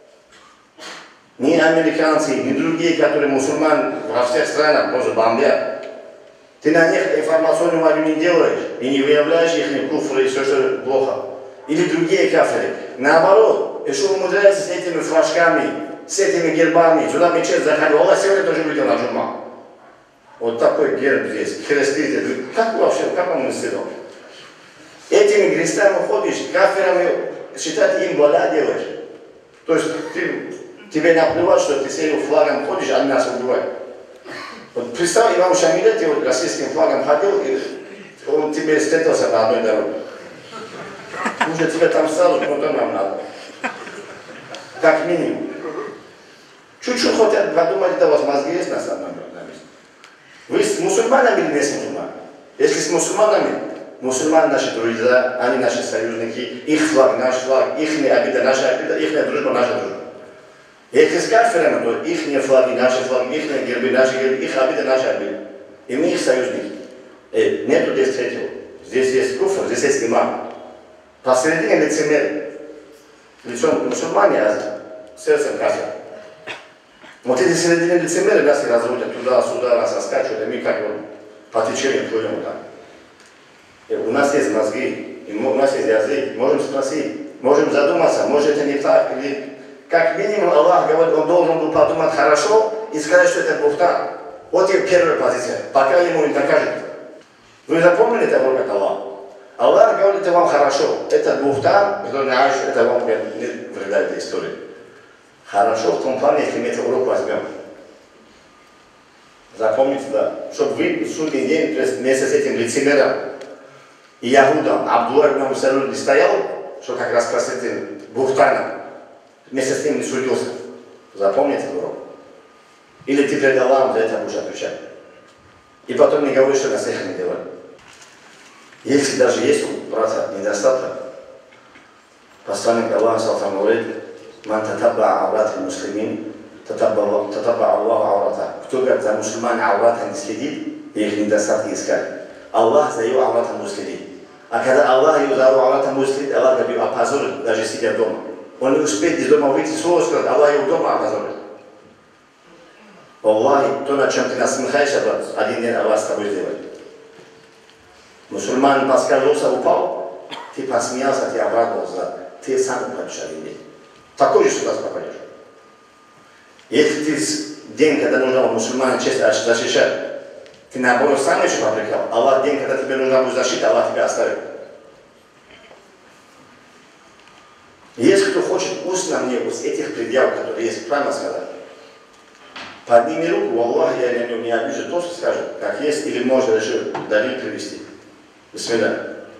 Ни американцы, ни другие, которые мусульман во всех странах тоже бомбят. Ты на них информационную войну не делаешь и не выявляешь их куфры и все, что плохо. Или другие кафиры. Наоборот, еще умудряются с этими флажками, с этими гербами, сюда мечеть заходил. Аллах сегодня тоже видел на джума. Вот такой герб здесь, кресты здесь. Как вообще, как он мыслил? Этими крестами ходишь, кафирами, считать им благо делаешь. То есть тебе наплевать, что ты с этим флагом ходишь, а нас убивают. Вот представь, имам Шамиля, ты вот российским флагом ходил, и он тебе встретился на одной дороге. Уже тебя там сразу, но то нам надо. Как минимум. Чуть-чуть хотят подумать, это у вас мозги есть на самом деле. Вы с мусульманами или не с мусульманами? Если с мусульманами, мусульмане наши друзья, они наши союзники, их флаг, наш флаг, их обида, наша обида, их дружба, наша дружба. Если с кафирами, то их флаги, наши флаги, их гербы, наши гербы, их обида, наша обида. И мы их союзники. Нету здесь третьего. Здесь есть куфр, здесь есть имам. Посередине лицемер. Лицом мусульмане, а сердцем кафир. Вот эти середины лицемеры нас и разводят туда-сюда, нас раскачивают, и мы как вот по течению плывем там. У нас есть мозги, у нас есть язык, можем спросить, можем задуматься, может это не так, или как минимум Аллах говорит, он должен был подумать хорошо и сказать, что это бухтан. Вот и первая позиция, пока ему не докажет. Вы запомнили это вот Аллах? Аллах говорит, это вам хорошо, это бухтан, это вам не вреда этой истории. Хорошо в том плане, если мы этот урок возьмем. Запомните, да, чтобы вы в судный день вместе с этим лицемером и Яхудом, Абдулла ибн Салуль не стоял, что как раз с этим бухтаном вместе с ним не судился. Запомните этот урок. Или ты перед Аллахом за это будешь отвечать. И потом не говори, что нас их не делали. Если даже есть у брата недостаток, посланник Аллаха саллаллаху говорит: «Ман татабба аврат муслимин, татабба Аллаху аврата». Кто, говорит, за мусульман аврата не следит, их недостатки искать, Аллах за его авратом будет следить. А когда Аллах его за его авратом будет следить, Аллах его опозорит, даже сидя дома. Он не успеет из дома выйти, слово сказать, Аллах его дома опозорит. Аллахи, то, на чем ты насмехаешься, брат, один день Аллах с тобой сделает. Мусульман поскользнулся, упал, ты посмеялся, ты обрадовался, ты сам упадешь один день. Такой же сюда попадешь. Если ты день, когда нужно мусульмана честь защищать, ты наоборот сам еще попрекал, Аллах день, когда тебе нужна будет защита, Аллах тебя оставит. Если кто хочет устно мне из этих предъяв, которые есть, прямо сказать, подними руку, Аллах, я на него не обижу, то, что скажет, как есть, или можно даже далее привести. Бисмилля.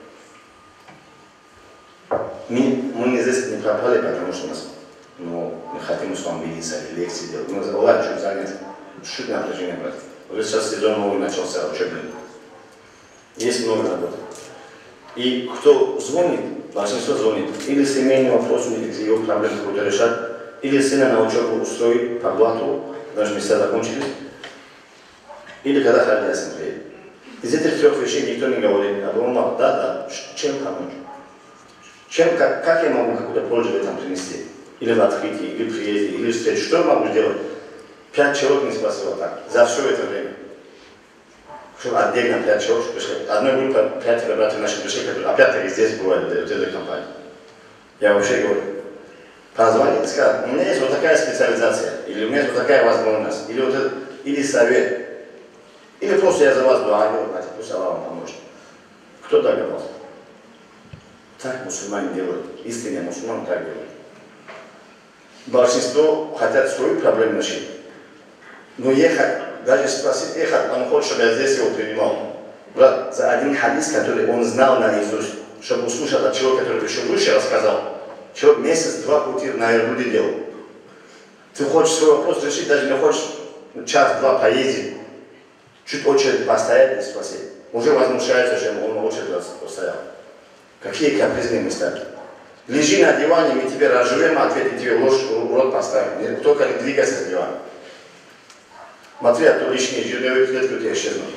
Мы здесь не пропали, потому что мы хотим с вами видеться, лекции делать. Мы Аллах чуть занят, чуть напряжение, брат. Вот сейчас сезон новый начался, учебный. Есть много работы. И кто звонит, большинство звонит, или семейный вопрос, или его проблемы какую-то решать, или сына на учебу устроить по блату, даже места закончились, или когда хозяйство приедет. Из этих трех вещей никто не говорит, а думал, да, чем помочь? Чем, как я могу какую-то пользу в этом принести? Или в открытии, или в приезде, или в встрече. Что я могу сделать? 5 человек не спасибо так, за все это время. Чтобы отдельно 5 человек пришли. Одной группе 5 ребят наших пришли, которые опять-таки здесь бывают в этой компании. Я вообще говорю, позвонить, сказать, у меня есть вот такая специализация, или у меня есть вот такая возможность, или, вот это, или совет. Или просто я за вас благодарю, пусть Аллах вам поможет. Кто догадался? Так мусульмане делают. Истинные мусульмане так делают. Большинство хотят свою проблему решить. Но ехать, даже спросить, ехать, он хочет, чтобы я здесь его принимал. Брат, за один хадис, который он знал наизусть, чтобы услышать от человека, который пришел выше, рассказал. Человек месяц-два пути на груди делал. Ты хочешь свой вопрос решить, даже не хочешь час-два поездит, чуть очередь поставит и спросит. Уже возмущается, что он очередь поставил. Какие капризные места. Лежи на диване, мы тебе разжуем, ответим, тебе ложь в рот поставим. Только не двигайся с дивана. Смотри, а то лишние жирные клетки у тебя исчезнут.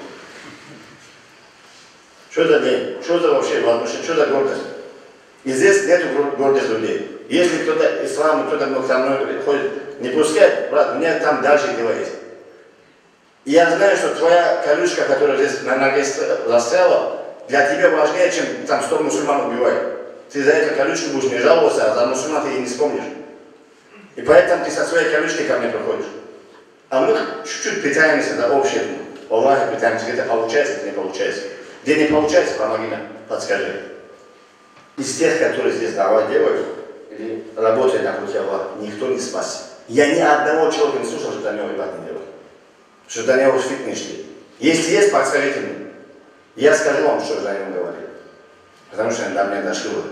Что за день? Что за вообще возмущение? Что за гордость? И здесь нету гордых людей. Если кто-то ислам, кто-то со мной ходит, не пускай, брат, у меня там дальше дела есть. И я знаю, что твоя колючка, которая здесь на ноге застряла, для тебя важнее, чем там 100 мусульман убивают. Ты за эту колючку будешь не жаловаться, а за мусульман ты и не вспомнишь. И поэтому ты со своей колючкой ко мне приходишь. А мы чуть-чуть питаемся за общее. Аллахе питаемся, где-то получается, где не получается. Где не получается, помоги нам, подскажи. Из тех, которые здесь давай делают, или работают на пути Аллаха, никто не спасет. Я ни одного человека не слушал, что до него ребят не делают. Что до него фиг не шли. Если есть, подскажите мне. Я скажу вам, что за него говорили. Потому что до меня дошли уже.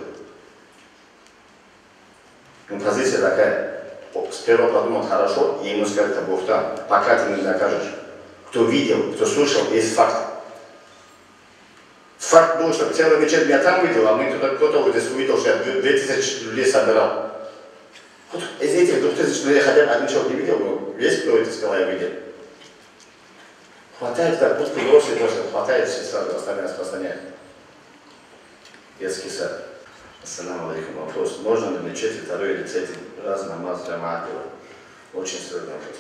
Ну, позиция такая. Сперва подумал хорошо, и ему сказать, это Бог там, пока ты не докажешь. Кто видел, кто слушал, есть факт. Факт был, что целый вечер меня там видел, а мы туда кто-то увидел, что я 2000 людей собирал. Вот из этих 2000 людей хотя бы один человек не видел, но есть кто это сказал, я видел. Хватает так, пусть взрослый просто хватает, все сразу остальные распространяют. Детский сад. Ассаламу алейкум. Вопрос. Можно ли мечети второй или третий раз намаз джамаат делать? Очень сложный вопрос.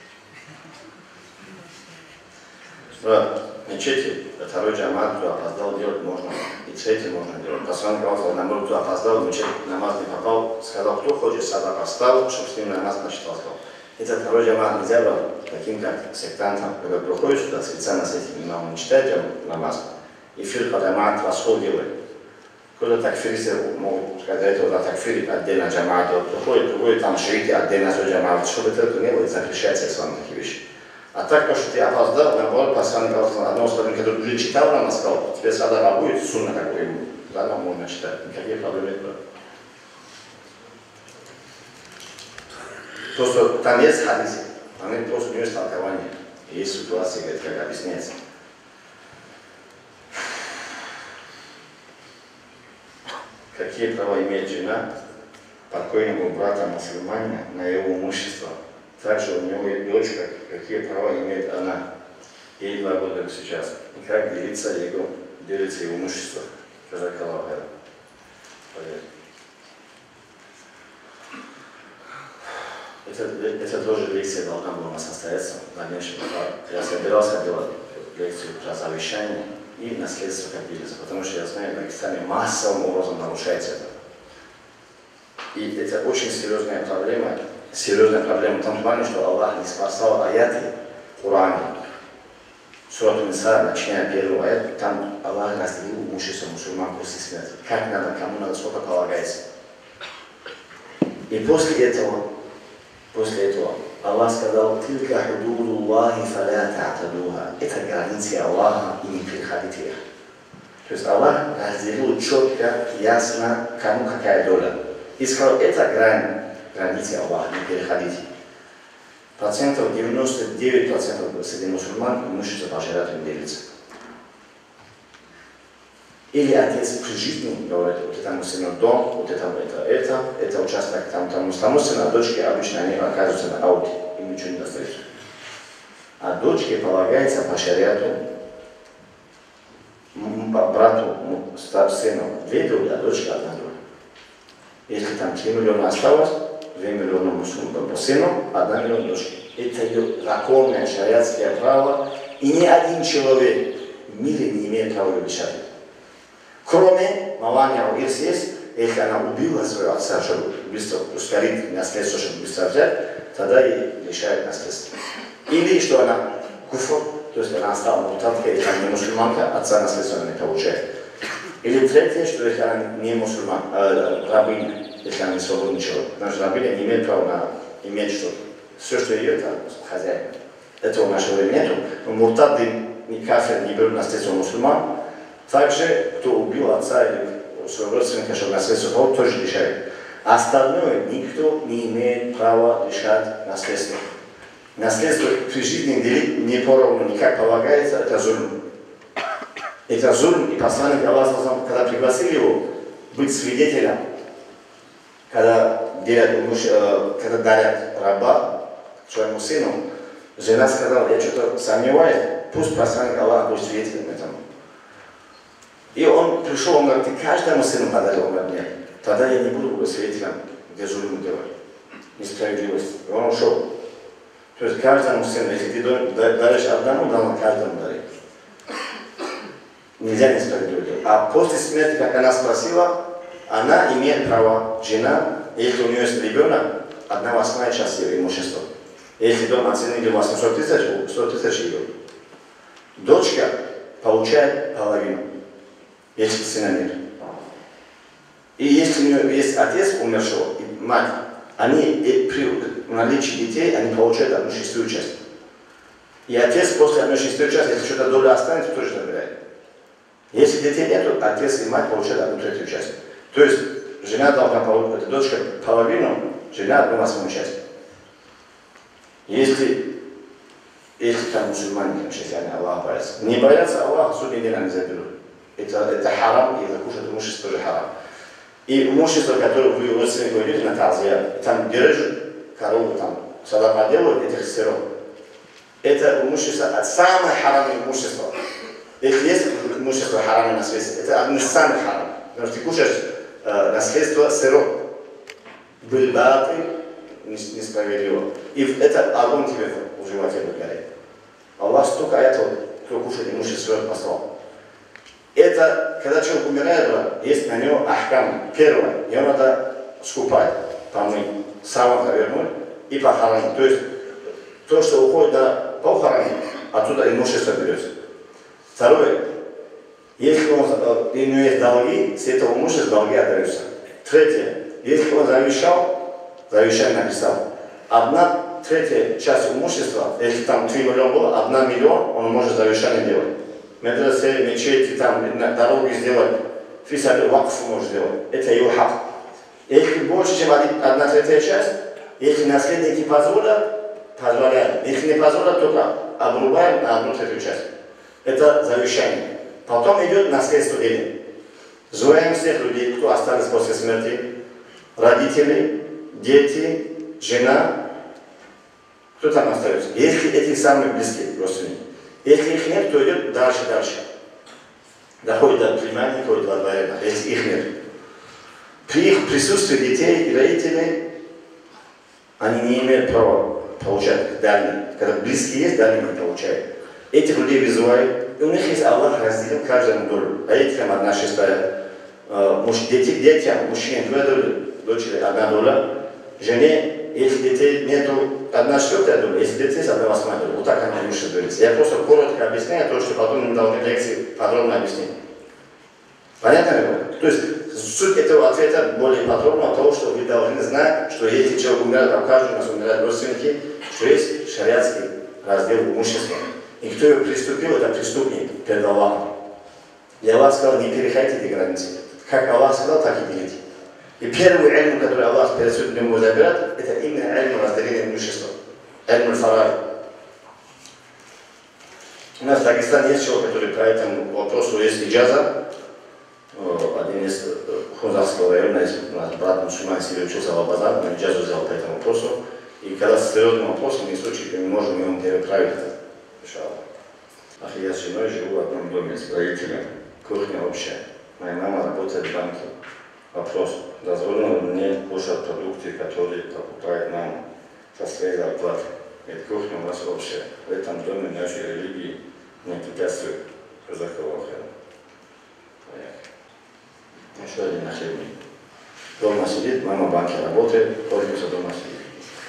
Брат, мечети второй джамаат, кто опоздал, делать можно. И третий можно делать. Посланник Аллаха, наоборот, кто опоздал, в мечеть намаз не попал, сказал, кто хочет, садак оставил, чтобы с ним намаз насчитал. Это второй джамаат нельзя брать таким, как сектантам, когда приходит сюда, специально с этим имамом не читает намаз. И фирка джамаат расход делает. Кто-то такфиристы могут сказать, это такфир отдельно джамаат, приходит там шииты отдельно свой джамаат, чтобы это не было, запрещается ислам такие вещи. А так, то, что ты опоздал, наоборот, посланник Аллаха, одного сказал, который уже читал нам, сказал, тебе садака будет, сунна такой ему, да, нам можно читать, никаких проблем нет. Просто там есть хадисы, там нет просто не есть толкование, есть ситуации, как объясняется. Какие права имеет жена покойного брата мусульманина на его имущество? Также у него есть дочка, какие права имеет она? Ей 2 года сейчас. И как делится его имущество? Это тоже лекция должна была состояться в дальнейшем. Я собирался делать лекцию про завещание и наследство как делится, потому что я знаю, в Дагестане массовым образом нарушается это. И это очень серьезная проблема в том плане, что Аллах не спасал аяты в Коране. Сура Ниса, начиная первого аята, там Аллах разделил имущество мусульман после смерти. Как надо, кому надо, сколько полагается. И после этого Аллах сказал, «Тилька худудуллахи фаля та'тадуха». Это границы Аллаха, и не переходите их. То есть Аллах разделил четко, ясно, кому какая доля. И сказал, это границы Аллаха, не переходите. 99% среди мусульман имущество по шариату делится. Или отец при жизни говорит, вот этому сыну дом, вот это участок тому сыну, а дочки обычно они оказываются на ауте, им ничего не достается. А дочке полагается по шариату, брату, сыну 2 доли, а дочке 1 доля. Если там 3 миллиона осталось, 2 миллиона по сыну, 1 миллион дочке. Это ее законное шариатское право, и ни один человек в мире не имеет права ее решать. Кроме Мавания есть, если она убила своего отца, чтобы быстро ускорить наследство, чтобы быстро взять, тогда ей лишают наследства. Или что она куфр, то есть она стала мутаткой, если она не мусульманка, отца наследства она не получает. Или третье, что если она не мусульман, рабыня, если она не свободный человек. Потому что рабыня не имеет права иметь что-то. Все, что ее, это хозяин. Этого в наше время нету. Но муртады, ни кафир, не берут наследство мусульман. Также, кто убил отца или своего родственника, чтобы наследство того, тоже лишает. Остальное никто не имеет права лишать наследства. Наследство при жизни делить не поровну, никак полагается, это зульм. Это зульм, и посланник Аллаха, когда пригласили его быть свидетелем, когда дарят раба своему сыну, жена сказала, я что-то сомневаюсь, пусть посланник Аллаха будет свидетелем этому. И он пришел, он говорит, ты каждому сыну подарил, он говорит, нет, тогда я не буду свидетелем, где зульм делать, несправедливость. И он ушел. То есть каждому сыну, если ты даришь одному, дал каждому дарить. Нельзя несправедливо делать. А после смерти, как она спросила, она имеет право, жена, если у нее есть ребенок, 1/8 часть ее имущества. Если дом оценили 800 тысяч, 100 тысяч ее. Дочка получает половину, если сына нет. И если у нее есть отец умершего и мать, они при наличии детей, они получают 1/6 часть. И отец после 1/6 части, если что-то доля останется, тоже забирает. Если детей нет, отец и мать получают 1/3 часть. То есть жена должна получить, дочка половину, жена 1/8 часть. Если там мусульмане, если они Аллаха боятся. Не боятся Аллаха, судный день они заберут. Это харам, и закушать имущество тоже харам. И имущество, которое вы родственнику идете на тазия, там держат корову, там садака делают, этих сыров. Это имущество, самое харамное имущество. Если есть имущество харамное наследство, это одно из самых харам. Потому что ты кушаешь наследство сыров. Был баты, несправедливо. И это огонь тебе в животе будет гореть. Аллах столько аятов, кто кушает имущество, послал. Это, когда человек умирает, есть на него ахкам. Первое, его надо скупать, помыть, саван вернуть и похоронить. То есть, то, что уходит на похоронить, оттуда имущество берется. Второе, если у него есть долги, с этого имущества долги отдаются. Третье, если он завещание написал, 1/3 часть имущества, если там 3 миллиона было, 1 миллион, он может завещание делать. Медресе, мечети, там, дороги сделать, фисали вакф может сделать. Это его хак. Если больше, чем 1/3 часть, если наследники позволяют. Если не позволяют, только обрубаем на 1/3 часть. Это завещание. Потом идет наследство денег. Зовем всех людей, кто остались после смерти. Родители, дети, жена. Кто там остается? Если эти самые близкие родственники. Если их нет, то идет дальше. Доходит до племянника, доходит до двоюродных, если их нет. При их присутствии детей и родителей, они не имеют права получать дальние. Когда близкие есть, дальние не получают. Этих людей вызывают, и у них есть Аллах разделил каждому долю. Родителям 1/6, детям, мужчине 2 доли, дочери 1 доля, жене, если детей нету, 1/4 доля, если детей есть 1/8 доля. Вот так они лучше делятся. Я просто коротко объясняю то, что потом мы должны лекции подробно объяснить. Понятно ли? То есть суть этого ответа более подробно того, что вы должны знать, что если человек умирает, а каждый у нас умирает родственники, что есть шариатский раздел имущества. И кто его приступил, это преступник перед Аллахом. И Аллах сказал, не переходите эти границы. Как Аллах сказал, так и делите. И первый ильм, который Аллах перед судьбой ему забирает, это именно ильм разделения имущества. Ильм аль-фарай. У нас в Дагестане есть человек, который по этому вопросу есть иджаза. Один из Хунзарского района, у нас брат мусульман себе учился в Албазан, он иджазу взял по этому вопросу. И когда с серьезным вопросом, мы случае не можем ему переправить это. Я с женой живу в одном доме с родителями. Кухня общая. Моя мама работает в банке. Вопрос. Дозволено мне кушать продукты, которые покупает мама со своей зарплаты. Ведь кухня у нас общая. В этом доме нашей религии не препятствует. Еще один наследник. Дома сидит, мама в банке работает, пользуется дома сидит.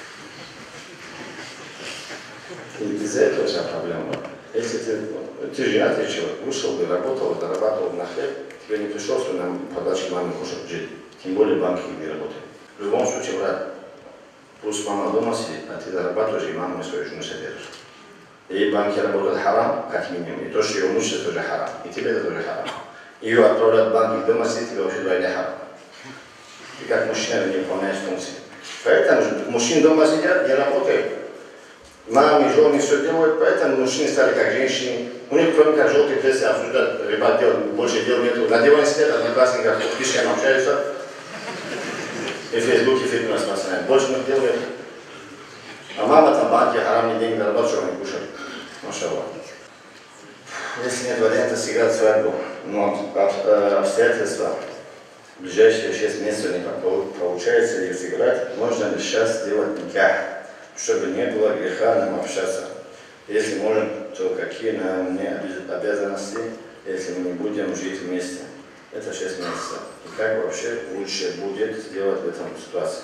И из-за этого вся проблема. Если ты женатый человек, вышел бы, работал, зарабатывал на хлеб, тебе не пришел, что нам подачи маме кушать жить. Тем более банки не работают. В любом случае, брат, пусть мама дома сидит, а ты зарабатываешь, и маму свою жену содержишь. И банки работают харам, как минимум, и то, что ее имущество тоже харам, и тебе это тоже харам. Ее отправляют в банки дома сидит, тебе вообще двойня харам. Ты как мужчина не выполняешь функции. Поэтому мужчины дома сидят, не работают. Мамы, жены все делают, поэтому мужчины стали как женщины. У них кроме как желтой прессы обсуждают, ребят делают, больше дел нету. На диване сидят, одноклассниках, пишками общаются. И в Фейсбуке фитнес спасают. Больше них дел нету. А мама там банки, харамные деньги зарабатывает, что они кушают. Машаллах. Если нет варианта сыграть свадьбу, но обстоятельства в ближайшие 6 месяцев не получается ее сыграть, можно ли сейчас сделать никах, чтобы не было греха нам общаться. Если можем, то какие на мне обязанности, если мы не будем жить вместе? Это 6 месяцев. И как вообще лучше будет сделать в этом ситуации?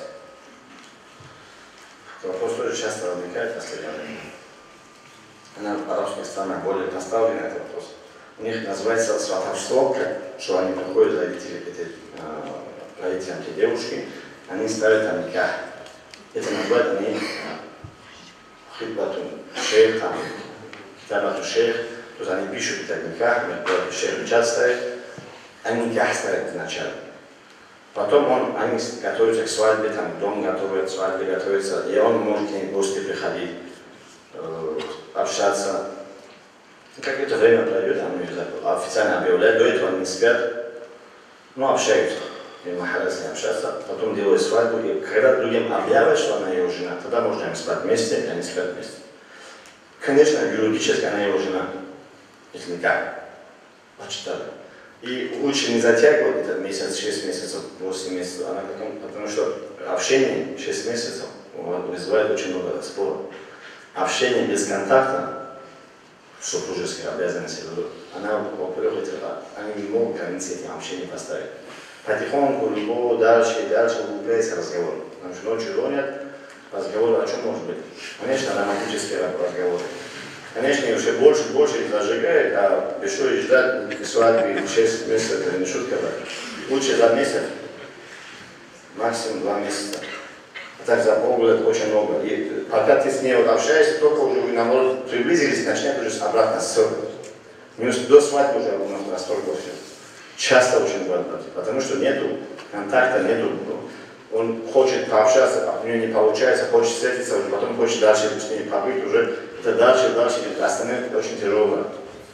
Вопрос тоже часто возникает в последнее время. На арабских странах более поставлен этот вопрос. У них называется сватовство, что они приходят родителям этой девушки, они ставят там никах. Это называют они хитбату шейх, там, китабату шейх, то есть они пишут это никах, шейх печать ставит, они никах ставят вначале. Потом они готовятся к свадьбе, там дом готовят, свадьбе готовится, и он может к ним в гости приходить, общаться. Какое-то время пройдет, они официально объявляют, до этого они спят, но общаются. И махалля с ней общаться, потом делают свадьбу, и когда другим объявят, что она его жена, тогда можно им спать вместе, и они спят вместе. Конечно, юридически она его жена, если никак, почитали. И лучше не затягивать этот месяц, 6 месяцев, 8 месяцев, потому что общение 6 месяцев вызывает очень много споров. Общение без контакта, супружеские обязанности, она, во-первых, они не могут границы этим общения поставить. Потихоньку, либо дальше и дальше углубляется разговор. Потому что ночью звонят, разговор о чем может быть? Конечно, романтические разговоры. Конечно, уже больше и больше зажигает, а еще и ждать свадьбы 6 месяцев, это не шутка. Лучше за месяц, максимум 2 месяца. А так за полгода очень много. И пока ты с ней общаешься, только уже вы, наоборот, приблизились, начнет уже обратно ссоры. До свадьбы уже у нас настолько все. Часто очень бывает, потому что нету контакта, нету. Он хочет пообщаться, а у него не получается, хочет встретиться, потом хочет дальше с ней побыть, уже это дальше, остановить очень тяжело.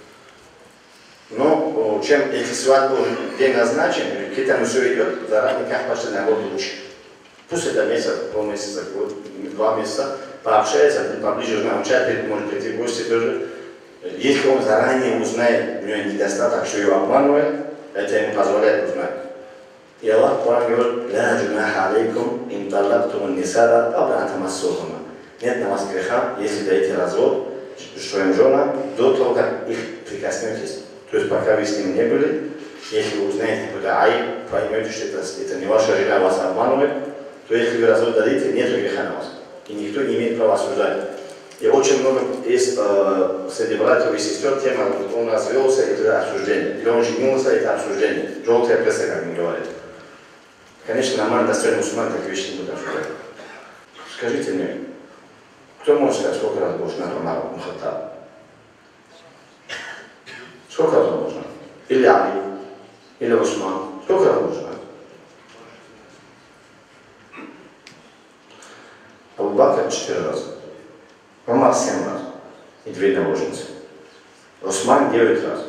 Но чем эти свадьбы день назначен, к этому все идет, заранее как почти наоборот лучше. Пусть это месяц, полмесяца, 2 месяца, пообщается, поближе научает, может прийти в гости тоже. Если он заранее узнает, у него недостаток, что его обманывает, это ему позволяет узнать. И Аллах Коран говорит: «Ля джунаха алейкум ин таллактум нисара кабла ан тамассухуна». Нет на вас греха, если даете развод своим женам до того, как их прикоснетесь. То есть пока вы с ним не были, если вы узнаете какой-то айб, поймете, что это не ваша жена вас обманывает, то если вы развод дадите, нет греха на вас. И никто не имеет права осуждать. И очень много есть среди братьев и сестер тема, он развелся, это осуждение. Или он женился, это осуждение. Желтая пресса, как мы говорим. Конечно, нормально достойный мусульман такие вещи не будет обсуждать. Скажите мне, кто может сказать, сколько раз был жена Умар ибн Хаттаб? Сколько раз был жена? Или Али, или Усман. Сколько раз был жена? Абу Бакр 4 раза. Умар 7 раз. И 2 наложницы. Усман 9 раз.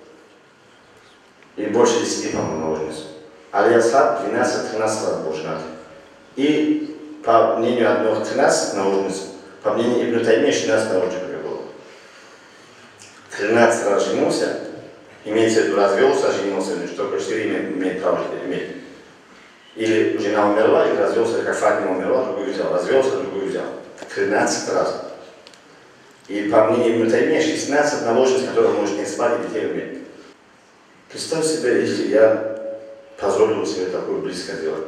И больше 10, по-моему, наложниц. Али Асхаб 12-13 раз был женат. И по мнению одних 13 наложниц, по мнению Ибн Таймия 16 наложников было. 13 раз женился, имеется в виду развелся, женился, но только 4 имеет право иметь. Или жена умерла, или развелся, как Фатима умерла, другую взял, развелся, другую взял. 13 раз. И по мнению Ибн Таймия 16 наложниц, которые может не спать и детей иметь. Представь себе, если я позволил себе такое близкое дело.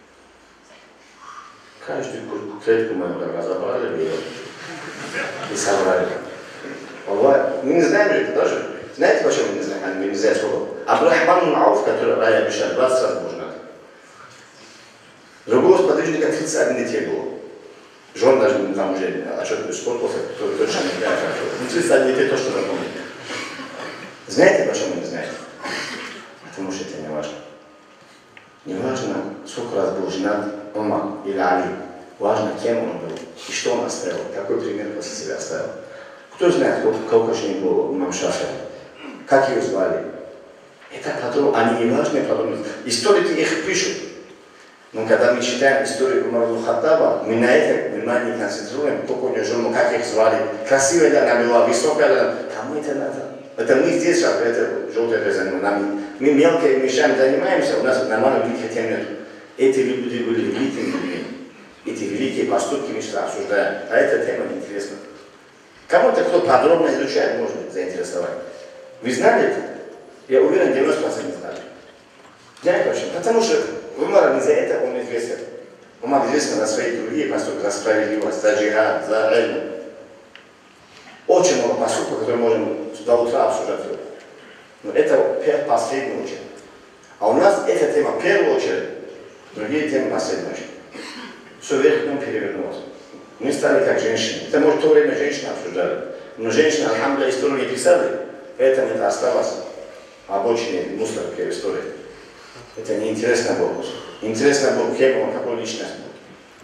Каждую клетку моего врага забрали бы ее и собрали. Аллах, мы не знаем это даже. Знаете, почему мы не знаем? Мы не знаем сколько. Абдурахман ибн Ауф, который Рая обещал, 20 раз был женат. Другого сподвижника 31 детей было. Жен даже там уже, а что сколько, точно не знаю. Ну, 31 детей точно запомнили. Знаете, почему не знаете? Потому что это не важно. Не важно, сколько раз был женат Умар или Али. Важно, кем он был и что он оставил, какой пример после себя оставил. Кто знает, сколько же не было имам Шафии, как его звали. Это потом, они не важные подробности. Историки их пишут. Но когда мы читаем историю Умара ибн Хаттаба, мы на это внимание концентрируем, сколько у него жену, как их звали, красивая ли она была, высокая ли она. Кому это надо? Это мы здесь, это желтое занимаем. Мы мелкими вещами занимаемся, у нас нормально великих тем нет. Эти люди были великими людьми. Эти великие поступки мы сейчас обсуждаем. А эта тема интересна. Кому-то, кто подробно изучает, может заинтересовать. Вы знали это? Я уверен, 90% не знали. Знаете почему? Потому что Умар не за это он известен. Умар известен за свои другие поступки, за справедливость, за джихад, за эльм. Очень много поступков, которые можем до утра обсуждать. Но это последняя очередь. А у нас эта тема в первую очередь, другие темы последнюю очередь. Все вверх дном перевернулось. Мы стали как женщины. Это, может, в то время женщины обсуждали. Но женщины, алхамдулилля, историю не писали, поэтому это осталось обочине мусорки истории. Это неинтересно было. Интересно было, кем он, какой личность был.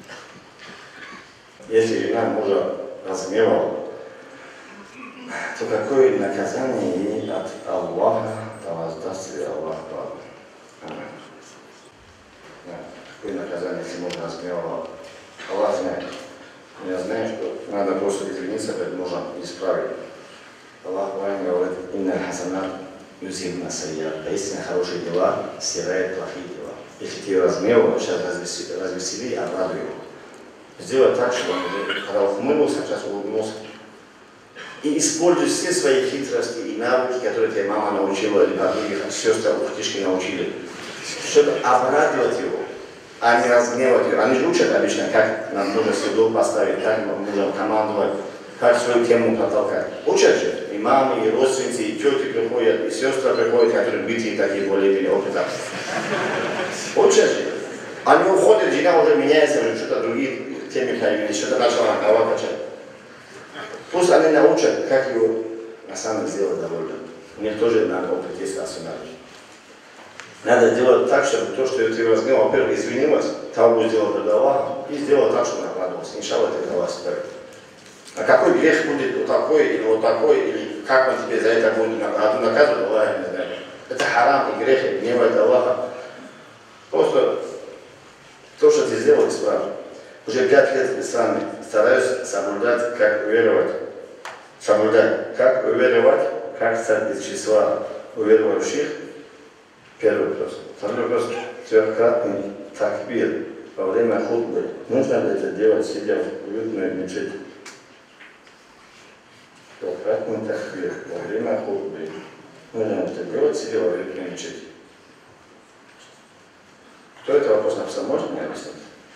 Если жена мужа разгневала, то какое наказание ей от Аллаха, да воздаст ли Аллах правду. Какое наказание, если муж разгневал? Аллах знает. Я знаю, что надо просто извиниться перед мужем и исправить. Аллах говорит, инна хасанат юзибна сайят. Поистине хорошие дела стирают плохие дела. Если ты его разгневал, сейчас развесели, обрадуй его. Сделай так, чтобы он, когда ухмылился, сейчас улыбнулся. И используй все свои хитрости и навыки, которые тебе мама научила, или подруги, сестры, ухтишки научили, чтобы обрадовать его, а не разгневать его. Они же учат обычно, как нам нужно седло поставить, как нужно командовать, как свою тему протолкать. Учат же. И мамы, и родственницы, и тети приходят, и сестры приходят, которые битые такие более-менее опытные. Учат же. Они уходят, жена уже меняется, уже что-то другие темы появились, что-то начала голова качать. Пусть они научат, как его на самом деле сделать довольным. У них тоже надо опыт есть осознать. Надо делать так, чтобы то, что ты разгневал, во-первых, извинилась, того сделал перед Аллахом, и сделал так, чтобы накладывался. Иншаллах, это Аллах стоит. А какой грех будет вот такой, или вот такой, или как он тебе за это будет наказывать, Аллах не знает. Это харам и грех, и гневает Аллаха. Просто то, что ты сделал, исправь. Уже 5 лет в исламе стараюсь соблюдать, как уверовать. Соблюдать, как уверовать, как стать из числа уверовавших. Первый вопрос. Второй вопрос. Трехкратный такбир во время хутбы. Нужно ли это делать, сидя в уютной мечети? Трехкратный такбир во время хутбы. Нужно ли это делать, сидя в уютной мечети? Кто этот вопрос написал, может мне объяснить?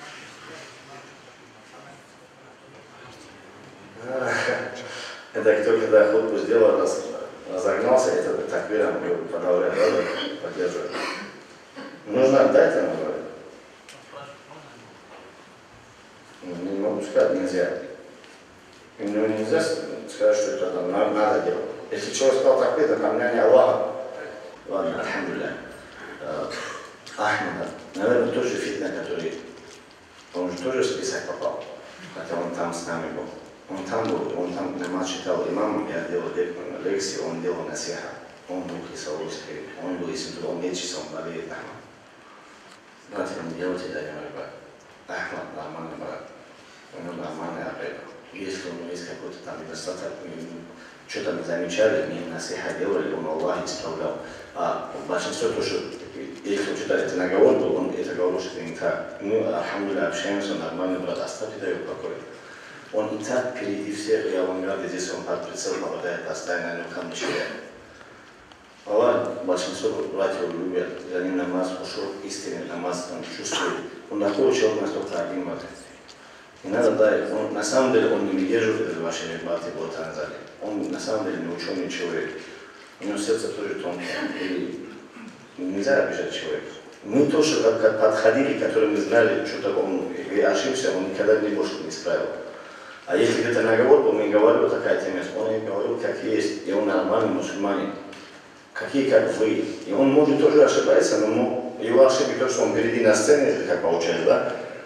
Это кто когда хутбу сделал, разогнался, это такбиром продолжает поддерживать. Нужно отдать ему, говорит. Не могу сказать, нельзя. Ему нельзя сказать, что это там надо делать. Если человек сказал такбир, это камняне Аллаха. Ладно, альхамдулилля. Ахмад, наверное, тоже фитна, который, он же тоже в список попал, хотя он там с нами был. Он там был, он там намаз читал имам, я делал лекции, он делал насиха. Он был хисалуйский, он был из он лечится, он болеет Ахмад. Братья, не делайте это, не ребят. Ахмад нормальный брат, у него нормальный аппетит. Если у него есть какой-то там недостаток, что-то мы замечали, мы насиха делали, он Аллах исправлял. А большинство тоже, если он читает это наговор, то он это говорит, что это не так. Мы, альхамдулилля, общаемся, нормальный брат, оставьте его в покое. Он и так впереди всех, и авангарде, здесь он под прицел попадает, постоянно на нем камни. Аллах, большинство братьев любят, за ним намаз ушел, истинный намаз, он чувствует. Он такой человек настолько один брат. Не надо дать, он, на самом деле он не выдерживает это ваши браты в Танзании. Он на самом деле не ученый человек. У него сердце тоже тонкое. И нельзя обижать человека. Мы тоже как подходили, которые мы знали, что-то он ошибся, он никогда не больше не исправил. А если где-то наговор был, мы говорили такая тема, он и говорил, как есть, и он нормальный мусульманин, какие как вы. И он может тоже ошибаться, но его ошибки то, что он впереди на сцене, как получается, да?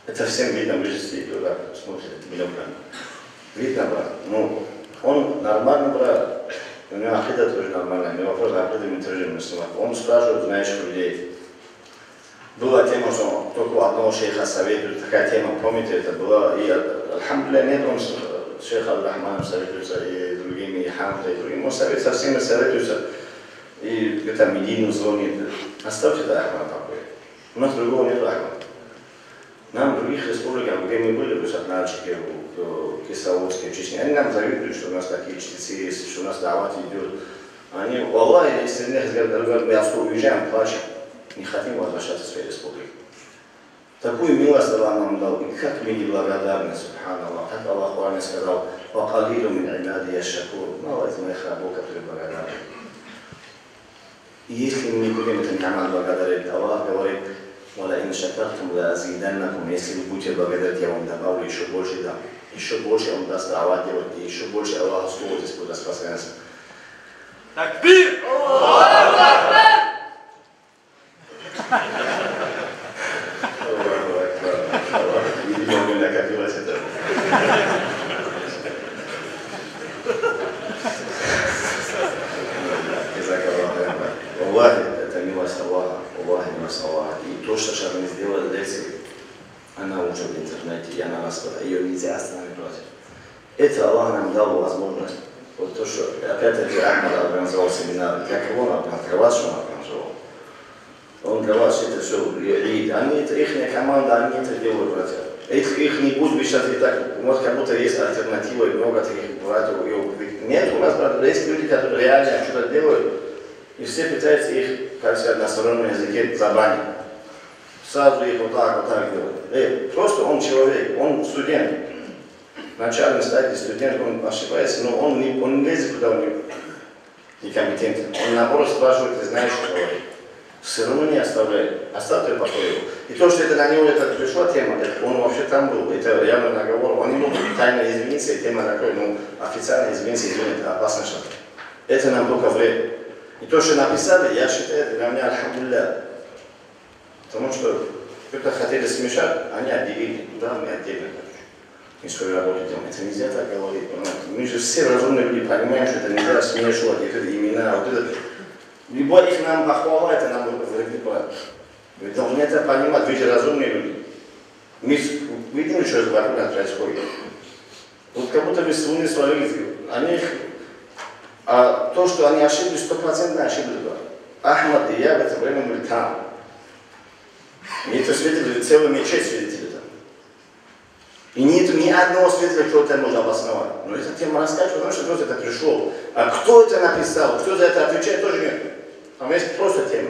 Это всем видно, вы же сидите туда, смотрите, миллионами. Видно, брат. Ну, он нормальный брат. У него акида тоже нормальная. У него вопрос акида мы тоже муслиман. Он спрашивает, знаешь, людей. Была тема, что только у одного шейха советуют. Такая тема, помните, это была. И, альхамдулилля, нет, он с шейхом Аль-Рахманом советуется, и другими, и Хамдой, и другими. Он со всеми советуется. И где-то Медину звонит. Оставьте это Ахмад такой. У нас другого нет Ахмада. Нам в других республиках, где мы были, в Сатнарчике, в Кисловодске, в Чечне, они нам завидуют, что у нас такие чтецы есть, что у нас дават идет. Они, Аллах, если не говорят, мы отсюда уезжаем, плачем, не хотим возвращаться в своей республике. Такую милость Аллах нам дал, и как мы неблагодарны, субханаллах, как Аллах Кур'ане сказал, «Вакалилу мин имади яшакур», мало из моих рабов, которые благодарны. И если мы не будем этот намаз благодарить, Аллах говорит, «Вала ин шакартум ла азиданнакум», если вы будете благодарить, я вам добавлю еще больше дам. Еще больше он даст давать делать, и еще больше Аллаху служить, будет распространяться. Такбир! Видимо, у меня накопилось это. Аллах, это милость Аллаха, Аллах, милость Аллаха. И то, что сейчас мы сделали лекции, она уже в интернете, и она распространяется, ее нельзя остановить. Это Аллах нам дал возможность. Вот то, что опять-таки Ахмад организовал семинар, для кого он организовал, что он организовал. Он для вас это все лид. Они, это их команда, они это делают, братья. Их не будет сейчас и так, вот как будто есть альтернатива, и много таких братьев. Нет, у нас, брат, есть люди, которые реально что-то делают, и все пытаются их, как сказать, на стороннем языке забанить. Сразу их вот так делают. Просто он человек, он студент. В начальной стадии студент, он ошибается, но он не лезет куда он некомпетентен. Он наоборот спрашивает, ты знаешь, что говорит. Все равно не оставляет. Оставьте покой. И то, что это на него это пришла тема, это он вообще там был, это явно наговор. Он не мог тайно извиниться, и тема такой, ну, официально извиниться, это опасно что-то. Это нам только вред. И то, что написали, я считаю, это для меня альхамдулилля. Потому что кто-то хотели смешать, они отделили. Да, мы отделили. И свою работу делаем. Это нельзя так говорить. Мы же все разумные люди понимаем, что это нельзя смешивать, это имена, вот это. Любой их нам похвала, это нам вредит. Вы должны это понимать, вы же разумные люди. Мы видим, что вокруг нас происходит. Вот как будто бы струны свалили. А то, что они ошиблись, 100% ошиблись. Ахмад и я в это время были там. И это свидетели, целую мечеть свидетели там. И нет ни одного свидетеля, кто это может обосновать. Но эта тема рассказывает, потому что кто-то это пришел. А кто это написал, кто за это отвечает, тоже нет. Там есть просто тема.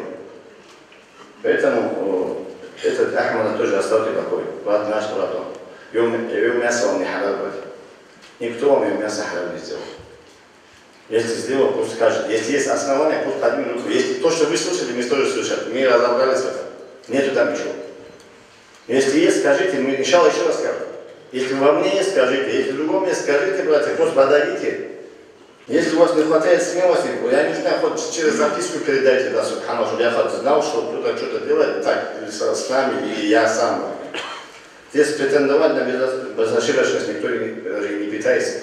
Поэтому этот Ахмада тоже оставьте покой. Брат наш, брат он. Его мясо он не халал брать. Никто вам его мясо халал не сделал. Если сделал, пусть скажет. Если есть основания, пусть поднимет руку. Если то, что вы слышали, мы тоже слышали. Мы разобрались в этом. Нету там ничего. Если есть, скажите, мы иншалла еще раз скажем. Если во мне есть, скажите. Если в другом есть, скажите, братья, просто подойдите. Если у вас не хватает смелости, я не знаю, хоть через записку передайте, да, субханаллах, чтобы я хоть знал, что кто-то что-то делает так с нами, или я сам. Здесь претендовать на безошибочность никто не пытается.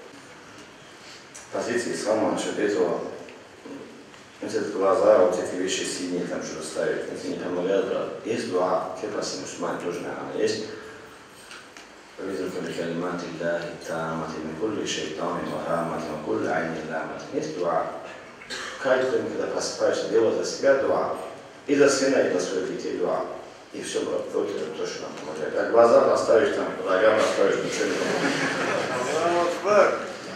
Позиции ислама насчет этого, эти глаза, вот эти вещи синие, там что-то ставят, это не помогает, брат. Есть дуа, те прости, мусульмане тоже, наверное, есть. ويذكر بكلمات الله التامة من كل شيطان وهامة وكل عين لامة. Есть дуа. Каждый день, когда просыпаешься, делай за себя дуа. И за сына, и за своих детей дуа. И все, брат, вот это то, что нам помогает. А глаза поставишь там, рога поставишь, ничего не помогает.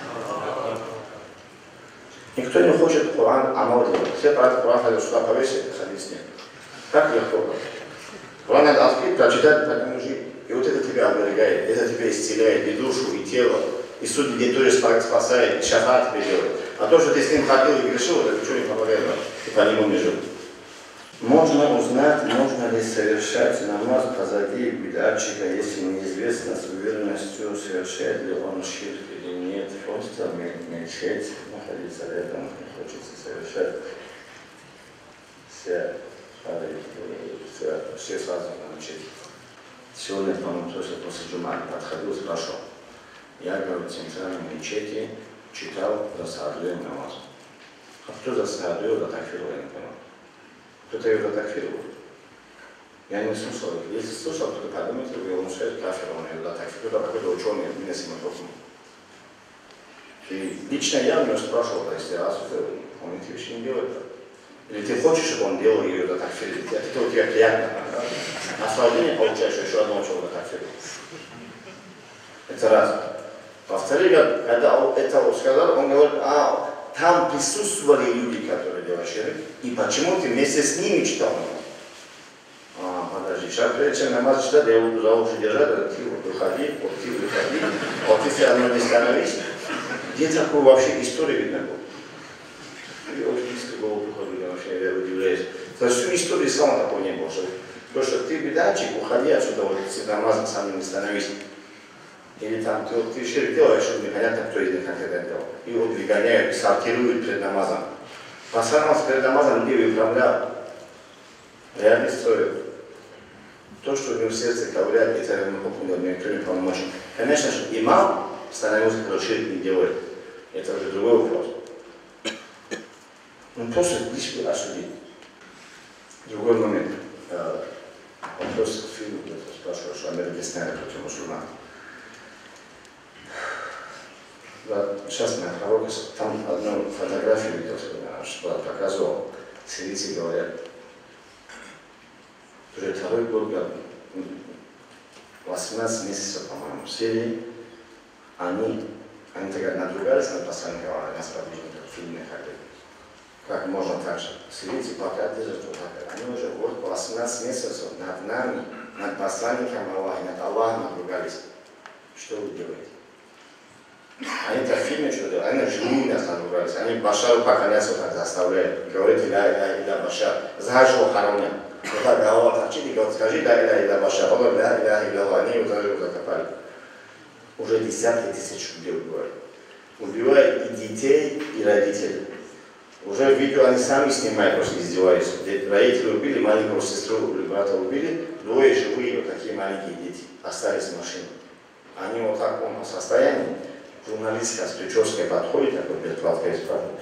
Никто не хочет Коран амал делать. Все правят Коран, хотят сюда повесить, хадис нет. Как легко. Коран надо открыть, прочитать, так не жить. И вот это тебя оберегает, это тебя исцеляет и душу, и тело, и судьи день тоже спасает, и шафа тебе делает. А то, что ты с ним ходил и грешил, это ничего не помогает, ты по нему не жил. Можно узнать, можно ли совершать намаз позади бидатчика, если неизвестно с уверенностью, совершает ли он ширк или нет. Просто мечеть находиться рядом, не хочется совершать все сразу на мечеть. Сегодня, по-моему, после Джумали подходил, спрашивал. Я, говорю, в центральной мечети читал за Саадуем намаз. А кто за Саадуем за такфиру, я не понял. Кто-то ее за такфиру. Я не слушал. Если слушал, то подумайте, он скажет кафир, он ее за такфиру, какой-то ученый, меня с ним отдохнул. И лично я у него спрашивал, если раз он эти вещи не делает. Или ты хочешь, чтобы он делал ее за такфиру? Это у тебя приятно. Наслаждение получаешь еще одного человека такфиру. Это раз. Во-вторых, когда это сказал, он говорит, там присутствовали люди, которые делали ширк, и почему ты вместе с ними читал намаз? Подожди, сейчас прежде чем намаз читать, я его за уши держать, ты выходи, вот ты все равно не становись. Где такую вообще историю видно было? Я очень близко голову приходил, вообще я удивляюсь. За всю историю ислама такого не было, потому что ты бедачик, уходи отсюда, вот ты намазом сам не становись. Или там ты ширк делаешь, чтобы непонятно, кто из них конкретно делал. И вот выгоняют, сортируют перед намазом. Пацанам перед намазом люди управляют. Реально стоит. То, что у него в сердце ковыряет, это никто не полномочен. Конечно же, имам становился, когда ширк не делает. Это уже другой вопрос. Ну просто лишь бы осудить. Другой момент. Вопрос к фильму, спрашиваю, что Америка сняли против мусульман. Да, сейчас на пророке, там одну фотографию видел, что показывал, сирийцы говорят, уже второй год, 18 месяцев, по-моему, в Сирии, они тогда надругались над посланником, нас подвижников в фильме, как можно так же. Сирийцы пока держат вот так. Они уже вот 18 месяцев над нами, над посланником Аллаха, над Аллахом надругались. Что вы делаете? Они так в фильме что делают? Они живую нас надругались. Они Башару поклоняться так заставляют. Говорит, иля Башар. Знаешь, что харамня? Вот так голова торчит и говорит, скажи, иля Башар. Он говорит, иля. Они его даже закопали. Уже десятки тысяч людей убивают. Убивают и детей, и родителей. Уже видео они сами снимают, просто издеваются. Родители убили, маленькую сестру или брата убили, двое живые, вот такие маленькие дети, остались в машине. Они вот так в таком состоянии, журналистка с прической подходит, такой без платка и спрашивает.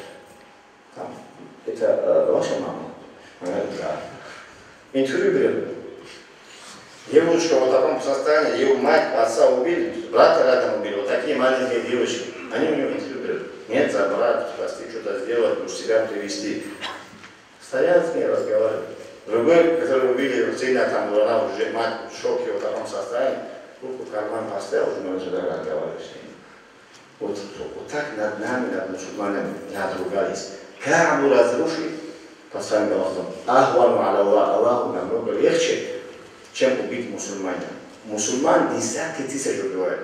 Это ваша мама? Она говорит, да. Интервью берет. Девушка в таком состоянии, ее мать, отца убили, брата рядом убили, вот такие маленькие девочки. Они у него интервью берут. Нет, забрать, спасти, что-то сделать, уж себя привести. Стоят с ней, разговаривают. Другой, который убили, сильно там, она уже мать в шоке в таком состоянии, руку в карман поставил, уже мы сюда разговаривали с ним. Вот так над нами, над мусульманами надругались. Каабу разрушить, по своим голосам, Ахвану аля Аллаху намного легче, чем убить мусульманина. Мусульман десятки тысяч убивают.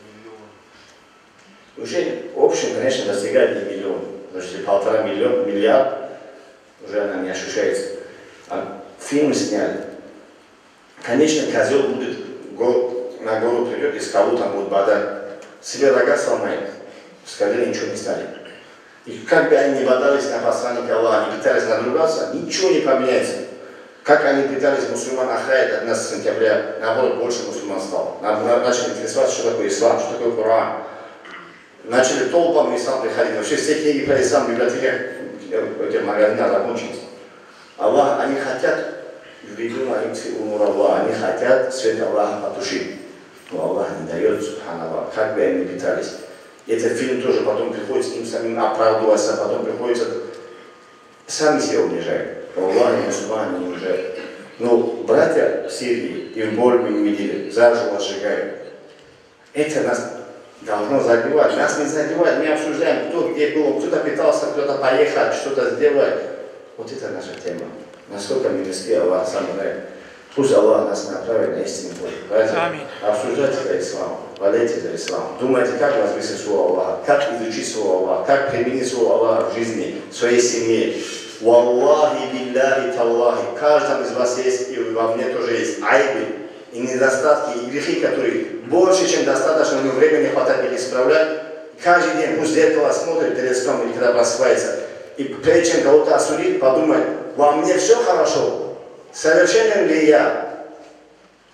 Уже в общем, конечно, достигает не миллион, потому что 1,5 миллиарда уже она не ощущается. А фильмы сняли. Конечно, козел будет на гору придет и скалу там будет бодать. Себе рога сломает, скале ничего не станет. И как бы они не бодались на посланника Аллаха, они пытались надругаться, ничего не поменяется. Как они пытались мусульман охранять от нас с сентября, наоборот, больше мусульман стало. Начали интересоваться, что такое ислам, что такое Коран. Начали толпами ислам приходить. Вообще все книги про ислам в библиотеках, этих магазинах закончились. Аллах, они хотят, ввиду умур Аллаха, они хотят свет Аллаха потушить. Но Аллах не дает, субханаллах, как бы они пытались. Этот фильм тоже потом приходится им самим оправдываться, потом приходится сами себя унижать. Аллах, мусульмане не унижают. Но братья в Сирии и в Больме не видели, заживо сжигают. Это нас должно задевать. Нас не задевает, мы обсуждаем, кто где был, кто-то пытался, кто-то поехать, что-то сделать. Вот это наша тема. Насколько мы близки, Аллах сам знает. Пусть Аллах нас направит на истинный путь. Поэтому обсуждайте за ислам, болейте за ислам. Думайте, как возвысить слово Аллаха, как изучить слово Аллаха, как применить слово Аллаха в жизни, в своей семье. Валлахи, билляхи, таллахи. В каждом из вас есть, и во мне тоже есть айбы и недостатки, и грехи, которые больше, чем достаточно, но времени не хватает их исправлять. Каждый день пусть зеркало смотрит перед сном или когда просыпается. И прежде чем кого-то осудить, подумать, во мне все хорошо. Совершенен ли я?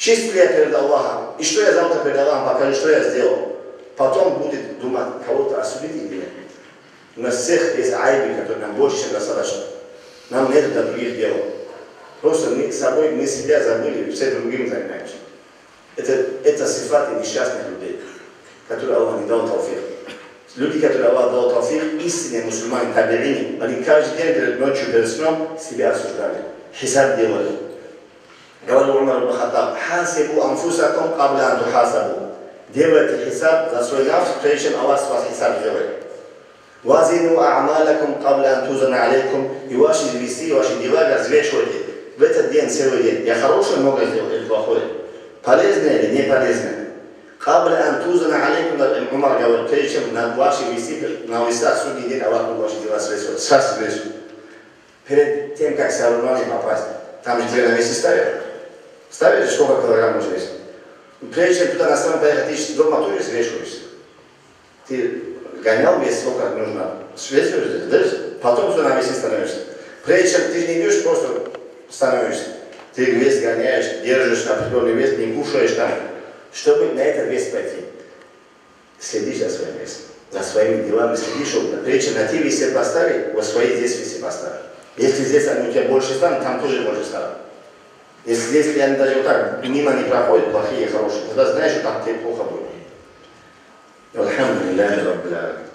Чист ли я перед Аллахом? И что я завтра перед Аллахом покажу, что я сделал? Потом будет думать, кого-то осудить или нет. У нас всех есть айби, которые нам больше, чем достаточно. Нам нет до других дел. Просто мы себя забыли, все другим занимаемся. Это сифаты несчастных людей, которые Аллах не дал тауфик. Люди, которые Аллах дал тауфик, истинные мусульмане, табиини, они каждый день перед ночью, перед сном себя осуждали. Хисаб делали. Говорил Умар ибн Хаттаб: «Хасибу анфусакум кабля ан тухасабу». Делайте хисаб за свой нафс, прежде чем Аллах с вас хисаб сделает. «Вазину а'малакум кабля ан тузана алейкум». И ваши весы, ваши дела взвешивайте. В этот день, целый день. Я хорошее много сделал или плохое? Полезное или не полезное? «Кабля ан тузана алейкум», Умар говорит, прежде чем на ваши весы, на весах судный день Аллах ваши дела свешивает. Сразу взвешивает. Перед тем, как соревнование попасть, там же тебе на весе ставят. Ставят же сколько килограмм нужно весить. Прежде чем туда на страну поехать, ты дома тоже взвешиваешься. Ты гонял вес, сколько нужно, взвешиваешься, да? Потом туда на весе становишься. Прежде чем ты не идешь, просто становишься. Ты вес гоняешь, держишь определенный вес, не кушаешь там. Чтобы на этот вес пойти, следишь за своим весом, за своими делами следишь. Прежде чем на те весе поставить, вот свои здесь весе поставь. Если здесь они у тебя больше станут, там тоже больше станут. Если они даже вот так мимо не проходят, плохие и хорошие, тогда знаешь, что там тебе плохо будет. Алхамдулиллахи раббил алямин.